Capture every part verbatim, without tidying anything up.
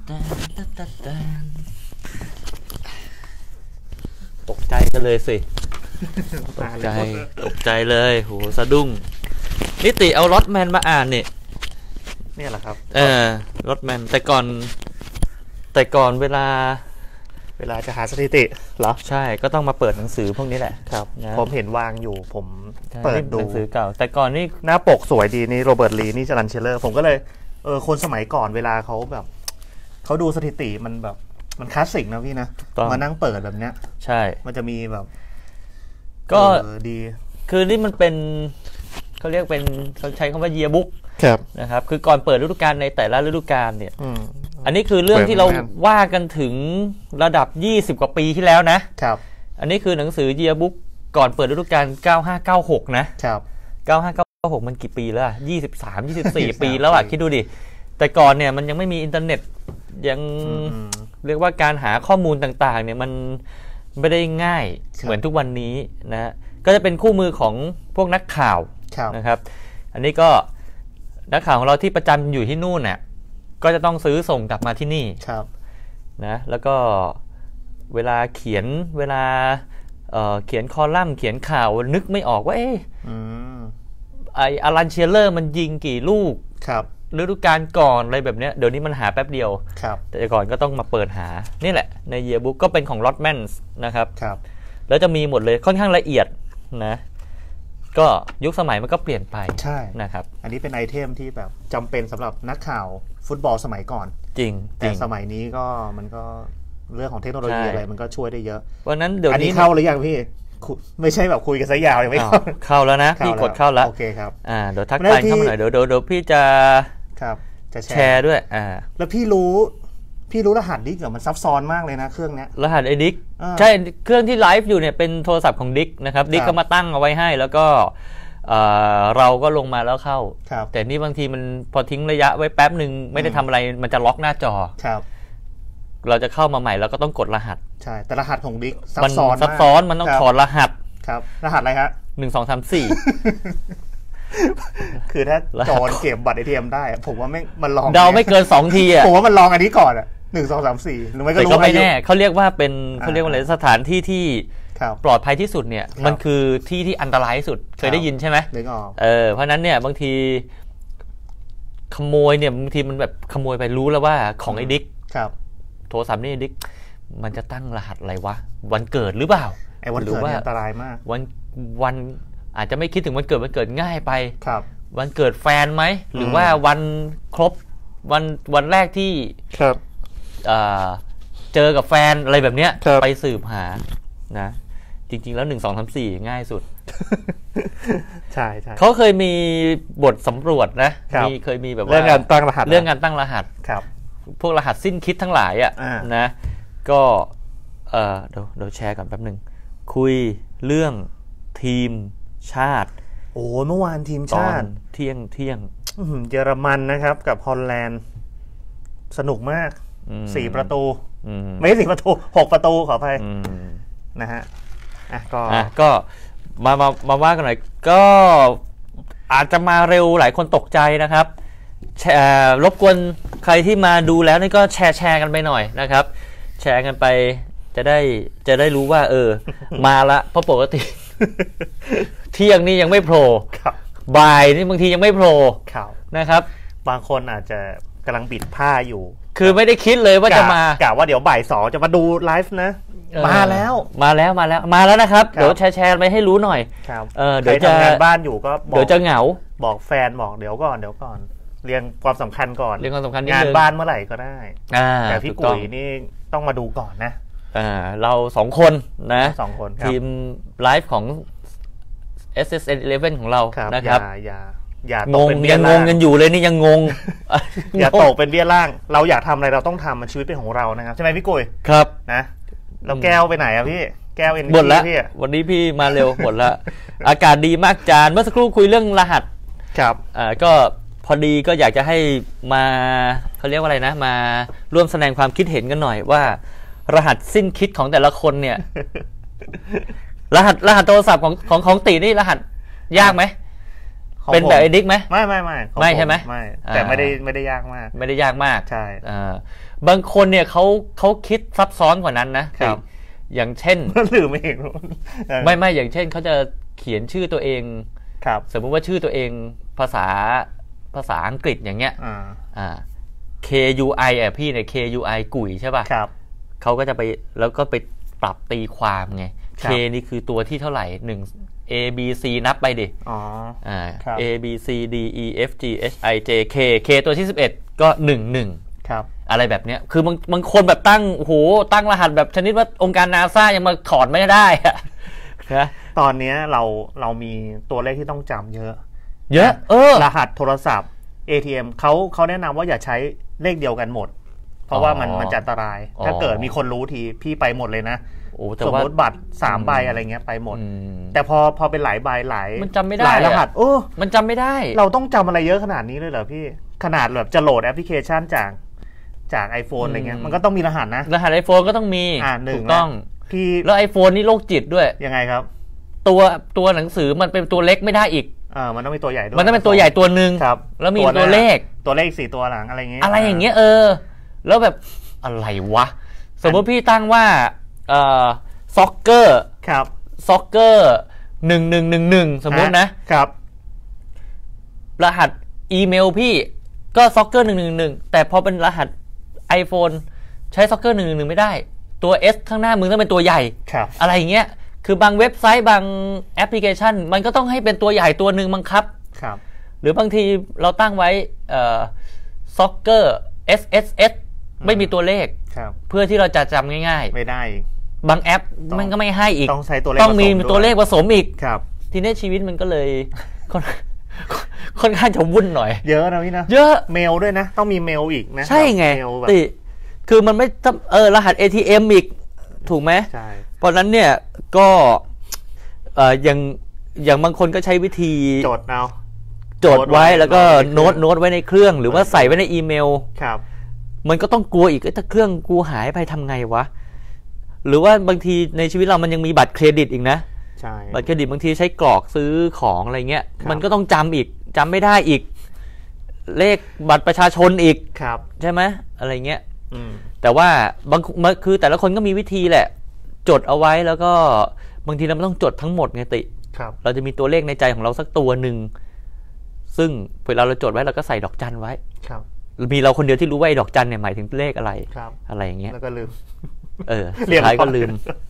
ตกใจกันเลยสิตกใจตกใจเลยโหสะดุ้งนิติเอาล็อตแมนมาอ่านนี่เนี่ยแหละครับเออล็อตแมนแต่ก่อนแต่ก่อนเวลาเวลาจะหาสถิติเหรอใช่ก็ต้องมาเปิดหนังสือพวกนี้แหละครับผมเห็นวางอยู่ผมเปิดดูหนังสือเก่าแต่ก่อนนี่หน้าปกสวยดีนี่โรเบิร์ตลีนี่จรันเชลเลอร์ผมก็เลยเออคนสมัยก่อนเวลาเขาแบบเขาดูสถิติมันแบบมันคลาสสิกนะพี่นะมานั่งเปิดแบบเนี้ยใช่มันจะมีแบบก็ดีคือนี่มันเป็นเขาเรียกเป็นเขาใช้คำว่าเยียร์บุ๊กนะครับคือก่อนเปิดฤดูกาลในแต่ละฤดูกาลเนี่ยอันนี้คือเรื่องที่เราว่ากันถึงระดับยี่สิบกว่าปีที่แล้วนะครับอันนี้คือหนังสือเยียร์บุ๊กก่อนเปิดฤดูกาลเก้าห้าเก้าหกนะครับเก้าห้าเก้าหกมันกี่ปีแล้วยี่สิบสาม ยี่สิบสี่ปีแล้วอ่ะคิดดูดิแต่ก่อนเนี่ยมันยังไม่มีอินเทอร์เน็ตยังเรียกว่าการหาข้อมูลต่างๆเนี่ยมันไม่ได้ง่ายเหมือนทุกวันนี้นะก็จะเป็นคู่มือของพวกนักข่าวนะครับอันนี้ก็นักข่าวของเราที่ประจำอยู่ที่นู่นเนี่ยก็จะต้องซื้อส่งกลับมาที่นี่นะแล้วก็เวลาเขียนเวลา เอ่อ เขียนคอลัมน์เขียนข่าวนึกไม่ออกว่าเอ๊ะไออารันเชียร์เลอร์มันยิงกี่ลูกฤดูกาลก่อนอะไรแบบเนี้ยเดี๋ยวนี้มันหาแป๊บเดียวแต่ก่อนก็ต้องมาเปิดหานี่แหละในเยียร์บุ๊กก็เป็นของลอตแมนส์นะครับแล้วจะมีหมดเลยค่อนข้างละเอียดนะก็ยุคสมัยมันก็เปลี่ยนไปใช่นะครับอันนี้เป็นไอเทมที่แบบจำเป็นสำหรับนักข่าวฟุตบอลสมัยก่อนจริงแต่สมัยนี้ก็มันก็เรื่องของเทคโนโลยีอะไรมันก็ช่วยได้เยอะวันนั้นเดี๋ยวนี้อันนี้เข้าหรือยังพี่ไม่ใช่แบบคุยกันซะยาวยังไม่เข้าเข้าแล้วนะพี่กดเข้าแล้วโอเคครับอ่าเดี๋ยวทักทายเข้ามาหน่อยเดี๋ยวเดี๋ยวพี่จะครับจะแชร์ด้วยอ่าแล้วพี่รู้พี่รู้รหัสดิ๊กเหรอมันซับซ้อนมากเลยนะเครื่องนี้รหัสไอ้ดิ๊กใช่เครื่องที่ไลฟ์อยู่เนี่ยเป็นโทรศัพท์ของดิ๊กนะครับดิ๊กก็มาตั้งเอาไว้ให้แล้วก็เราก็ลงมาแล้วเข้าแต่นี่บางทีมันพอทิ้งระยะไว้แป๊บหนึ่งไม่ได้ทำอะไรมันจะล็อกหน้าจอเราจะเข้ามาใหม่เราก็ต้องกดรหัสใช่แต่รหัสของดิ๊กซับซ้อนซับซ้อนมันต้องถอดรหัสครับรหัสอะไรฮะหนึ่งสองสามสี่คือถ้าจอนเก็บบัตร เอ ที เอ็ม ได้ผมว่าไม่มันลองเดาไม่เกินสองทีอ่ะผมว่ามันลองอันนี้ก่อนอ่ะหนึ่งสองสามสี่หรือไม่ก็รู้ไม่แน่เขาเรียกว่าเป็นเขาเรียกว่าอะไรสถานที่ที่ปลอดภัยที่สุดเนี่ยมันคือที่ที่อันตรายที่สุดเคยได้ยินใช่ไหมเออเพราะนั้นเนี่ยบางทีขโมยเนี่ยบางทีมันแบบขโมยไปรู้แล้วว่าของไอ้ดิ๊กโทรศัพท์นี่ดิ๊กมันจะตั้งรหัสอะไรวะวันเกิดหรือเปล่าไอ้วันเกิดเนี่ยอันตรายมากวันวันอาจจะไม่คิดถึงวันเกิดวันเกิดง่ายไปวันเกิดแฟนไหมหรือว่าวันครบวันวันแรกที่เจอกับแฟนอะไรแบบเนี้ยไปสืบหานะจริงๆแล้วหนึ่งสองสามสี่ง่ายสุดใช่ใช่เขาเคยมีบทสำรวจนะมีเคยมีแบบว่าเรื่องการตั้งรหัสเรื่องการตั้งรหัสพวกรหัสสิ้นคิดทั้งหลายอ่ะนะก็เออเดี๋ยวเดี๋ยวแชร์ก่อนแป๊บนึงคุยเรื่องทีมชาติโอ้เมื่อวานทีมชาติเที่ยงเที่ยงเยอรมันนะครับกับฮอลแลนด์สนุกมากสี่ประตูไม่ใช่สี่ประตูหกประตูขออภัยนะฮะอ่ะก็ก็มามามาว่ากันหน่อยก็อาจจะมาเร็วหลายคนตกใจนะครับแชร์รบกวนใครที่มาดูแล้วนี่ก็แชร์แชร์กันไปหน่อยนะครับแชร์กันไปจะได้จะได้รู้ว่าเออมาละเพราะปกติเที่ยงนี่ยังไม่โผล่บ่ายนี่บางทียังไม่โผล่นะครับบางคนอาจจะกำลังบิดผ้าอยู่คือไม่ได้คิดเลยว่าจะมากะว่าเดี๋ยวบ่ายสองจะมาดูไลฟ์นะมาแล้วมาแล้วมาแล้วมาแล้วนะครับเดี๋ยวแชร์แชร์ไปให้รู้หน่อยเออเดี๋ยวจะทำงานบ้านอยู่ก็เดี๋ยวจะเหงาบอกแฟนบอกเดี๋ยวก่อนเดี๋ยวก่อนเรียงความสำคัญก่อนเรียงความสำคัญงานบ้านเมื่อไหร่ก็ได้แต่พี่กุ๋ยนี่ต้องมาดูก่อนนะเราสองคนนะสองคนทีมไลฟ์ของ เอส เอส เอ็น สิบเอ็ด ของเรานะครับอย่าอย่างงยังงงกันอยู่เลยนี่ยังงงอย่าตกเป็นเบี้ยล่างเราอยากทำอะไรเราต้องทำมันชีวิตเป็นของเรานะครับใช่ไหมพี่กุ๋ยครับนะเราแก้วไปไหนอะพี่แก้วเอ็นหมดแล้ววันนี้พี่มาเร็วหมดแล้วอากาศดีมากจานเมื่อสักครู่คุยเรื่องรหัสครับอ่าก็พอดีก็อยากจะให้มาเขาเรียกว่าอะไรนะมาร่วมแสดงความคิดเห็นกันหน่อยว่ารหัสสิ้นคิดของแต่ละคนเนี่ยรหัสรหัสโทรศัพท์ของของของตีนี่รหัสยากไหมเป็นแบบไอ้ดิ๊กไหมไม่ไม่ไม่ไม่ใช่ไหมไม่แต่ไม่ได้ไม่ได้ยากมากไม่ได้ยากมากใช่บางคนเนี่ยเขาเขาคิดซับซ้อนกว่านั้นนะอย่างเช่นลืมเองไม่ไม่อย่างเช่นเขาจะเขียนชื่อตัวเองสมมุติว่าชื่อตัวเองภาษาภาษาอังกฤษอย่างเงี้ยอ่า K U I อ่ะพี่เนี่ย K U I กุ๋ยใช่ป่ะเขาก็จะไปแล้วก็ไปปรับตีความไง K นี่คือตัวที่เท่าไหร่หนึ่ง A B C นับไปดิอ๋ออ่า A B C D E F G H I J K K ตัวที่สิบเอ็ดก็หนึ่ง หนึ่งครับอะไรแบบเนี้ยคือบางบางคนแบบตั้งโอ้โหตั้งรหัสแบบชนิดว่าองค์การนาซายังมาถอดไม่ได้อะนะตอนนี้เราเรามีตัวเลขที่ต้องจำเยอะเยอะเออรหัสโทรศัพท์ เอ ที เอ็ม เขาเขาแนะนำว่าอย่าใช้เลขเดียวกันหมดเพราะว่ามันมันจะอันตรายถ้าเกิดมีคนรู้ทีพี่ไปหมดเลยนะสมมติบัตรสามใบอะไรเงี้ยไปหมดแต่พอพอเป็นหลายใบหลายมันจำไม่ได้หลายรหัสโอ้มันจำไม่ได้เราต้องจำอะไรเยอะขนาดนี้เลยเหรอพี่ขนาดแบบจะโหลดแอปพลิเคชันจากจาก iPhone อะไรเงี้ยมันก็ต้องมีรหัสนะรหัส iPhone ก็ต้องมีถูกต้องพี่แล้ว iPhone นี่โรคจิตด้วยยังไงครับตัวตัวหนังสือมันเป็นตัวเล็กไม่ได้อีกอ่ามันต้องมีตัวใหญ่ด้วยมันต้องเป็นตัวใหญ่ตัวนึงครับแล้วมีตัวเลขตัวเลขสี่ตัวหลังอะไรเงี้ยอะไรอย่างเงี้ยเออแล้วแบบอะไรวะสมมติพี่ตั้งว่าเอ่อซ็อกเกอร์ครับซ็อกเกอร์หนึ่งหนึ่งหนึ่งหนึ่งสมมตินะครับรหัสอีเมลพี่ก็ซ็อกเกอร์หนึ่งหนึ่งหนึ่งแต่พอเป็นรหัส iPhone ใช้ซ็อกเกอร์หนึ่งหนึ่งหนึ่งไม่ได้ตัว S ข้างหน้ามึงต้องเป็นตัวใหญ่อะไรอย่างเงี้ยคือบางเว็บไซต์บางแอปพลิเคชันมันก็ต้องให้เป็นตัวใหญ่ตัวหนึ่งบังคับครับหรือบางทีเราตั้งไว้เอ่อซ็อกเกอร์ เอส เอส เอส ไม่มีตัวเลขเพื่อที่เราจะจำง่ายๆไม่ได้บางแอปมันก็ไม่ให้อีกต้องใช้ตัวเลขต้องมีตัวเลขผสมอีกครับทีนี้ชีวิตมันก็เลยค่อนข้างจะวุ่นหน่อยเยอะนะพี่นะเยอะเมลด้วยนะต้องมีเมลอีกนะใช่ไงติคือมันไม่เออรหัส เอ ที เอ็ม อีกถูกไหมใช่เพราะนั้นเนี่ยก็เอ่ออย่างอย่างบางคนก็ใช้วิธีจดเอาจดไว้แล้วก็โน้ตโน้ตไว้ในเครื่องหรือว่าใส่ไว้ในอีเมลครับมันก็ต้องกลัวอีกถ้าเครื่องกูหายไปทำไงวะหรือว่าบางทีในชีวิตเรามันยังมีบัตรเครดิตอีกนะใช่บัตรเครดิตบางทีใช้กรอกซื้อของอะไรเงี้ยมันก็ต้องจำอีกจำไม่ได้อีกเลขบัตรประชาชนอีกใช่ไหมอะไรเงี้ยแต่ว่าบางคือแต่ละคนก็มีวิธีแหละจดเอาไว้แล้วก็บางทีเราไม่ต้องจดทั้งหมดไงติเราจะมีตัวเลขในใจของเราสักตัวหนึ่งซึ่งเวลาเราจดไว้เราก็ใส่ดอกจันไว้มีเราคนเดียวที่รู้ว่าไอ้ดอกจันเนี่ยหมายถึงเลขอะไรอะไรอย่างเงี้ยแล้วก็ลืมเออสุดท้ายก็ลืม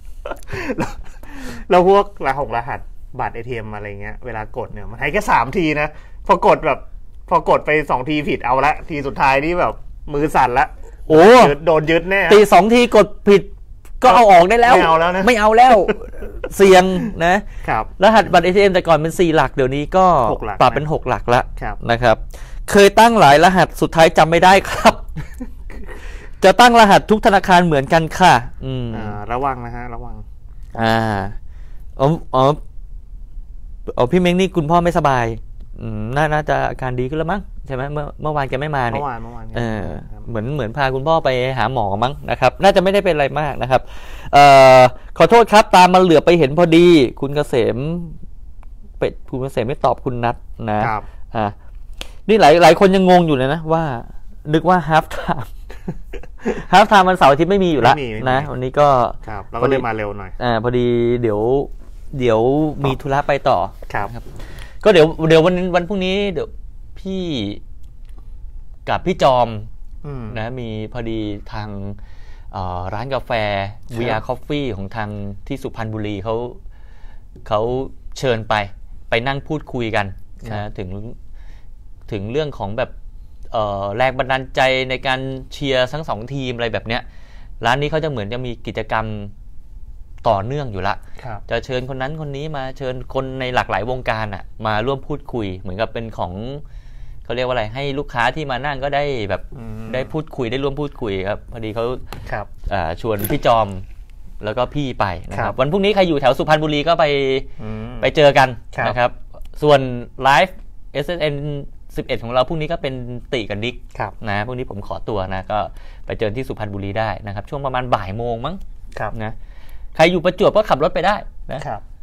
แล้วพวกรหัสรหัสบัตร เอ ที เอ็ม อะไรเงี้ยเวลากดเนี่ยมันให้แค่สามทีนะพอกดแบบพอกดไปสองทีผิดเอาละทีสุดท้ายนี่แบบมือสั่นละโอ้โดนยึดแน่ตีสองทีกดผิดก็เอาออกได้แล้วไม่เอาแล้วนะไม่เอาแล้วเสี่ยงนะครับรหัสบัตร เอ ที เอ็ม แต่ก่อนเป็นสี่หลักเดี๋ยวนี้ก็ปรับเป็นหกหลักแล้วนะครับเคยตั้งหลายรหัสสุดท้ายจำไม่ได้ครับจะตั้งรหัสทุกธนาคารเหมือนกันค่ะอืมอ่าระวังนะฮะระวังอ่าอ๋ออ๋ออ๋อพี่เม้งนี่คุณพ่อไม่สบายอืมน่าน่าจะอาการดีขึ้นแล้วมั้งใช่ไหมเมื่อเมื่อวานแกไม่มาเนี่ยเมื่อวานเมื่อวานเออเหมือนเหมือนพาคุณพ่อไปหาหมอมั้งนะครับน่าจะไม่ได้เป็นอะไรมากนะครับเอ่อขอโทษครับตามมาเหลือไปเห็นพอดีคุณเกษมเป็ดคุณเกษมไม่ตอบคุณนัทนะครับอ่านี่หลายหลายคนยังงงอยู่เลยนะว่านึกว่าฮาล์ฟไทม์ฮาล์ฟไทม์วันเสาร์อาทิตย์ไม่มีอยู่แล้วนะวันนี้ก็ครับเราก็เลยมาเร็วหน่อยอ่าพอดีเดี๋ยวเดี๋ยวมีธุระไปต่อครับก็เดี๋ยวเดี๋ยววันวันพรุ่งนี้เดี๋ยวพี่กับพี่จอมนะมีพอดีทางร้านกาแฟ วี อาร์ Coffee ของทางที่สุพรรณบุรีเขาเขาเชิญไปไปนั่งพูดคุยกันนะถึงถึงเรื่องของแบบแรงบันดาลใจในการเชียร์ทั้งสองทีมอะไรแบบเนี้ยร้านนี้เขาจะเหมือนจะมีกิจกรรมต่อเนื่องอยู่ละจะเชิญคนนั้นคนนี้มาเชิญคนในหลากหลายวงการอ่ะมาร่วมพูดคุยเหมือนกับเป็นของเขาเรียกว่าอะไรให้ลูกค้าที่มานั่งก็ได้แบบได้พูดคุยได้ร่วมพูดคุยครับพอดีเขาชวนพี่จอมแล้วก็พี่ไปนะครับวันพรุ่งนี้ใครอยู่แถวสุพรรณบุรีก็ไปไปเจอกันนะครับส่วนไลฟ์ เอส เอส เอ็น สิบเอ็ดของเราพรุ่งนี้ก็เป็นติกับดิ๊กนะพรุ่งนี้ผมขอตัวนะก็ไปเจอที่สุพรรณบุรีได้นะครับช่วงประมาณบ่ายโมงมั้งนะใครอยู่ประจวบก็ขับรถไปได้นะ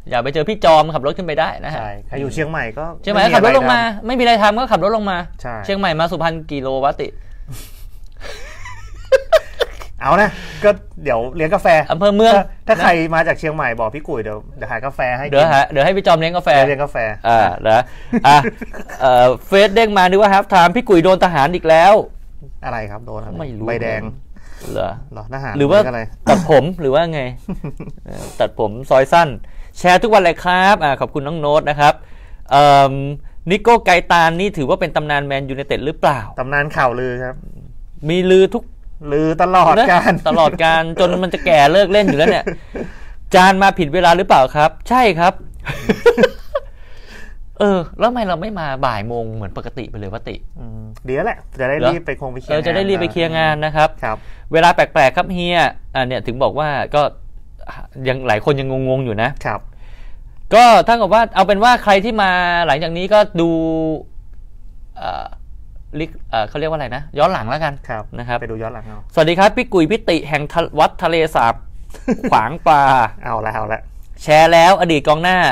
อย่าไปเจอพี่จอมขับรถขึ้นไปได้นะฮะใช่ใครอยู่เชียงใหม่ก็เชียงใหม่ขับรถลงมาไม่มีอะไรทำก็ขับรถลงมาเชียงใหม่มาสุพรรณกิโลวัตติเอานะก็เดี๋ยวเลี้ยงกาแฟอำเภอเมืองถ้าใครมาจากเชียงใหม่บอกพี่กุ๋ยเดี๋ยวเดี๋ยวหากาแฟให้เดี๋ยวหาเดี๋ยวให้พี่จอมเลี้ยงกาแฟเลี้ยงกาแฟอ่านะอ่าเอ่อเฟซเด้งมานึกว่าฮาล์ฟไทม์พี่กุ๋ยโดนทหารอีกแล้วอะไรครับโดนไม่รู้ใบแดงเหรอเหรอทหารหรือว่าตัดผมหรือว่าไงตัดผมซอยสั้นแชร์ทุกวันเลยครับอ่าขอบคุณน้องโน้ตนะครับเอ่อนิโก้ไกตานนี่ถือว่าเป็นตำนานแมนยูไนเต็ดหรือเปล่าตำนานข่าวลือครับมีลือทุกลือตลอดการตลอดการจนมันจะแก่เลิกเล่นอยู่แล้วเนี่ยจานมาผิดเวลาหรือเปล่าครับใช่ครับเออแล้วทำไมเราไม่มาบ่ายโมงเหมือนปกติไปเลยวะติเดี๋ยวแหละจะได้รีบไปคงไปเคลียร์งานจะได้รีบไปเคลียร์งานนะครับครับเวลาแปลกๆครับเฮียอ่าเนี่ยถึงบอกว่าก็ยังหลายคนยังงงๆอยู่นะครับก็ถ้ากับว่าเอาเป็นว่าใครที่มาหลังจากนี้ก็ดูเอ่อลิเอ่อเขาเรียกว่าอะไรนะย้อนหลังแล้วกันนะครับไปดูย้อนหลังเอาสวัสดีครับพี่กุยพิติแห่งวัดทะเลสาบ ขวางปลาเอาละเอาละแชร์แล้วอดีตกองหน้า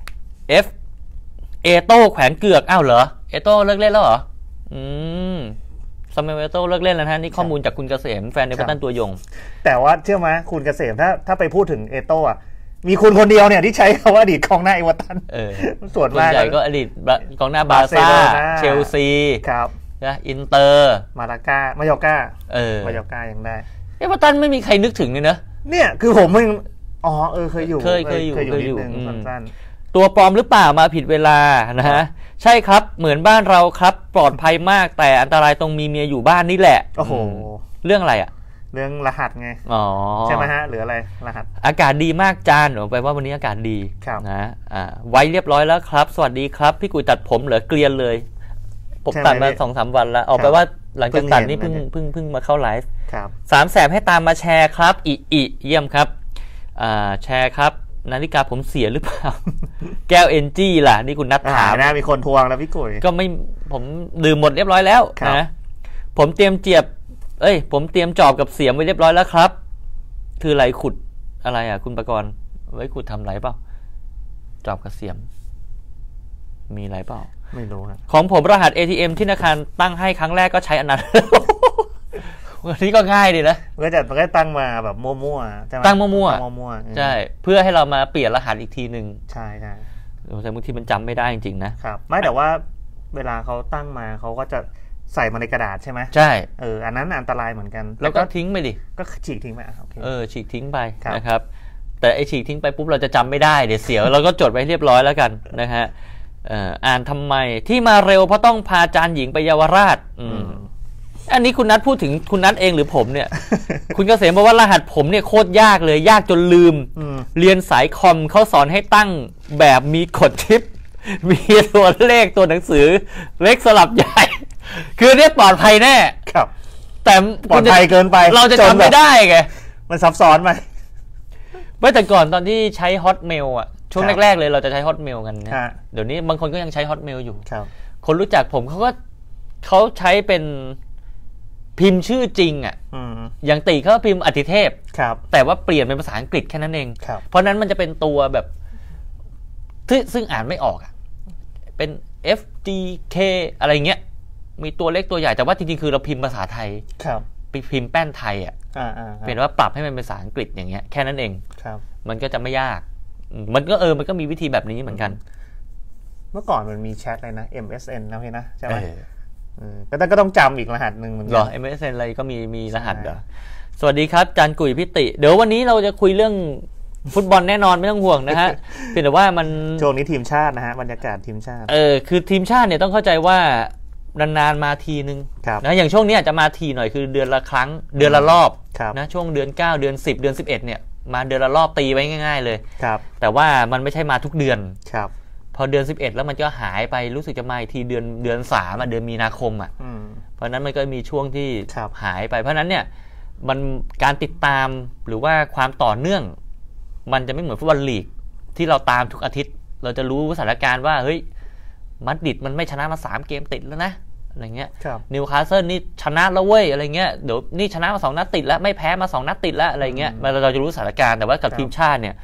F เอโต้แขวนเกือกอ้าวเหรอเอโต้เลิกเล่นแล้วเหรออืมซามูเอลเอโต้เลิกเล่นแล้วนะนี่ข้อมูลจากคุณเกษมแฟนในพัฒน์ตัวยงแต่ว่าเชื่อไหมคุณเกษมถ้าถ้าไปพูดถึงเอโต้อะมีคุณคนเดียวเนี่ยที่ใช้คำว่าอดีตกองหน้าเอเวอร์ตันส่วนมากใหญ่ก็อดีตกองหน้าบาร์ซ่าเชลซีครับนะอินเตอร์มาลาก้ามายอร์ก้าเออมายอร์ก้ายังได้เอเวอร์ตันไม่มีใครนึกถึงเลยนะเนี่ยคือผมมึงอ๋อเออเคยอยู่เคยเคยอยู่เคยอยู่สั้นๆตัวปลอมหรือเปล่ามาผิดเวลานะฮะใช่ครับเหมือนบ้านเราครับปลอดภัยมากแต่อันตรายตรงมีเมียอยู่บ้านนี่แหละโอ้โหเรื่องอะไรอ่ะเรื่องรหัสไงอ๋อใช่ไหมฮะหรืออะไรรหัสอากาศดีมากจานหนูไปว่าวันนี้อากาศดีนะอ่าไว้เรียบร้อยแล้วครับสวัสดีครับพี่กุยตัดผมเหรอเกลียนเลยผมตัดมาสองสามวันแล้วออกไปว่าหลังจากตัดนี่เพิ่งเพิ่งเพิ่งมาเข้าไลฟ์สามแสบให้ตามมาแชร์ครับอีอีเยี่ยมครับอ่าแชร์ครับนาฬิกาผมเสียหรือเปล่าแก้วเอ็นจี้ล่ะนี่คุณนัทถามนะมีคนทวงแล้วพี่กุยก็ไม่ผมดื่มหมดเรียบร้อยแล้วนะผมเตรียมเจียบเอ้ยผมเตรียมจอบกับเสียมไว้เรียบร้อยแล้วครับคืออะไรขุดอะไรอ่ะคุณประกรณ์ไว้ขุดทำไรเปล่าจอบกับเสียมมีอะไรเปล่าไม่รู้ครับของผมรหัส เอ ที เอ็ม ที่ธนาคารตั้งให้ครั้งแรกก็ใช้อันนั้นวันนี้ก็ง่ายดีนะมันก็จะมันก็ตั้งมาแบบมั่วๆใช่ไหมตั้งมั่วๆใช่เพื่อให้เรามาเปลี่ยนรหัสอีกทีนึงใช่ใช่แต่บางทีมันจำไม่ได้จริงๆนะครับไม่แต่ว่าเวลาเขาตั้งมาเขาก็จะใส่มาในกระดาษใช่ไหมใช่เอออันนั้นอันตรายเหมือนกันแล้วก็ทิ้งไปดิก็ฉีกทิ้งไปเออฉีกทิ้งไปนะครับแต่ไอฉีกทิ้งไปปุ๊บเราจะจำไม่ได้เดี๋ยวเสียเราก็จดไว้เรียบร้อยแล้วกันนะฮะอ่านทำไมที่มาเร็วเพราะต้องพาจานหญิงไปเยาวราชอันนี้คุณนัทพูดถึงคุณนัทเองหรือผมเนี่ย คุณเกษมบอกว่ารหัสผมเนี่ยโคตรยากเลยยากจนลืมเรียนสายคอมเขาสอนให้ตั้งแบบมีกดชิปมีตัวเลขตัวหนังสือเล็กสลับใหญ่คือเนี่ยปลอดภัยแน่ครับแต่ปลอดภัยเกินไปเราจะจำไม่ได้ไงมันซับซ้อนไปเมื่อแต่ก่อนตอนที่ใช้ฮอตเมลอ่ะช่วงแรกๆเลยเราจะใช้ฮอตเมลกันนะเดี๋ยวนี้บางคนก็ยังใช้ฮอตเมลอยู่คนรู้จักผมเขาก็เขาใช้เป็นพิมพ์ชื่อจริงอ่ะอย่างติเขาพิมพ์อธิเทพแต่ว่าเปลี่ยนเป็นภาษาอังกฤษแค่นั้นเองเพราะนั้นมันจะเป็นตัวแบบซึ่งอ่านไม่ออกอ่ะเป็น เอฟ จี เค อะไรเงี้ยมีตัวเล็กตัวใหญ่แต่ว่าจริงๆคือเราพิมพ์ภาษาไทยไปพิมพ์แป้นไทยอ่ะเป็นว่าปรับให้มันเป็นภาษาอังกฤษอย่างเงี้ยแค่นั้นเองมันก็จะไม่ยากมันก็เออมันก็มีวิธีแบบนี้เหมือนกันเมื่อก่อนมันมีแชทอะไรนะ เอ็ม เอส เอ็น นะพี่นะใช่ไหมก็ต้องก็ต้องจำอีกรหัสหนึ่งเหมือนกันหรอ เอ็ม เอส เอ็น อะไรก็มีมีรหัสเหรอสวัสดีครับจานกุยพิติเดี๋ยววันนี้เราจะคุยเรื่องฟุตบอลแน่นอนไม่ต้องห่วงนะฮะเพียงแต่ว่ามันช่วงนี้ทีมชาตินะฮะบรรยากาศทีมชาติเออคือทีมชาติเนี่ยต้องเข้าใจว่านานๆมาทีนึงนะอย่างช่วงนี้อาจจะมาทีหน่อยคือเดือนละครั้งเดือนละรอบนะช่วงเดือนเก้าเดือนสิบเดือนสิบเอ็ดเนี่ยมาเดือนละรอบตีไว้ง่ายๆเลยแต่ว่ามันไม่ใช่มาทุกเดือนพอเดือนสิบเอ็ดแล้วมันก็หายไปรู้สึกจะมาอีกทีเดือนเดือนสามเดือนมีนาคมอ่ะเพราะนั้นมันก็มีช่วงที่หายไปเพราะนั้นเนี่ยมันการติดตามหรือว่าความต่อเนื่องมันจะไม่เหมือนฟุตบอลลีกที่เราตามทุกอาทิตย์เราจะรู้สถานการณ์ว่าเฮ้ยมาดริดมันไม่ชนะมาสามเกมติดแล้วนะอะไรเงี้ยนิวคาสเซิลนี่ชนะแล้วเว้ยอะไรเงี้ยเดี๋ยวนี่ชนะมาสองนัดติดแล้วไม่แพ้มาสองนัดติดแล้วอะไรเงี้ยเราจะรู้สถานการณ์แต่ว่ากับทีมชาติเนี่ย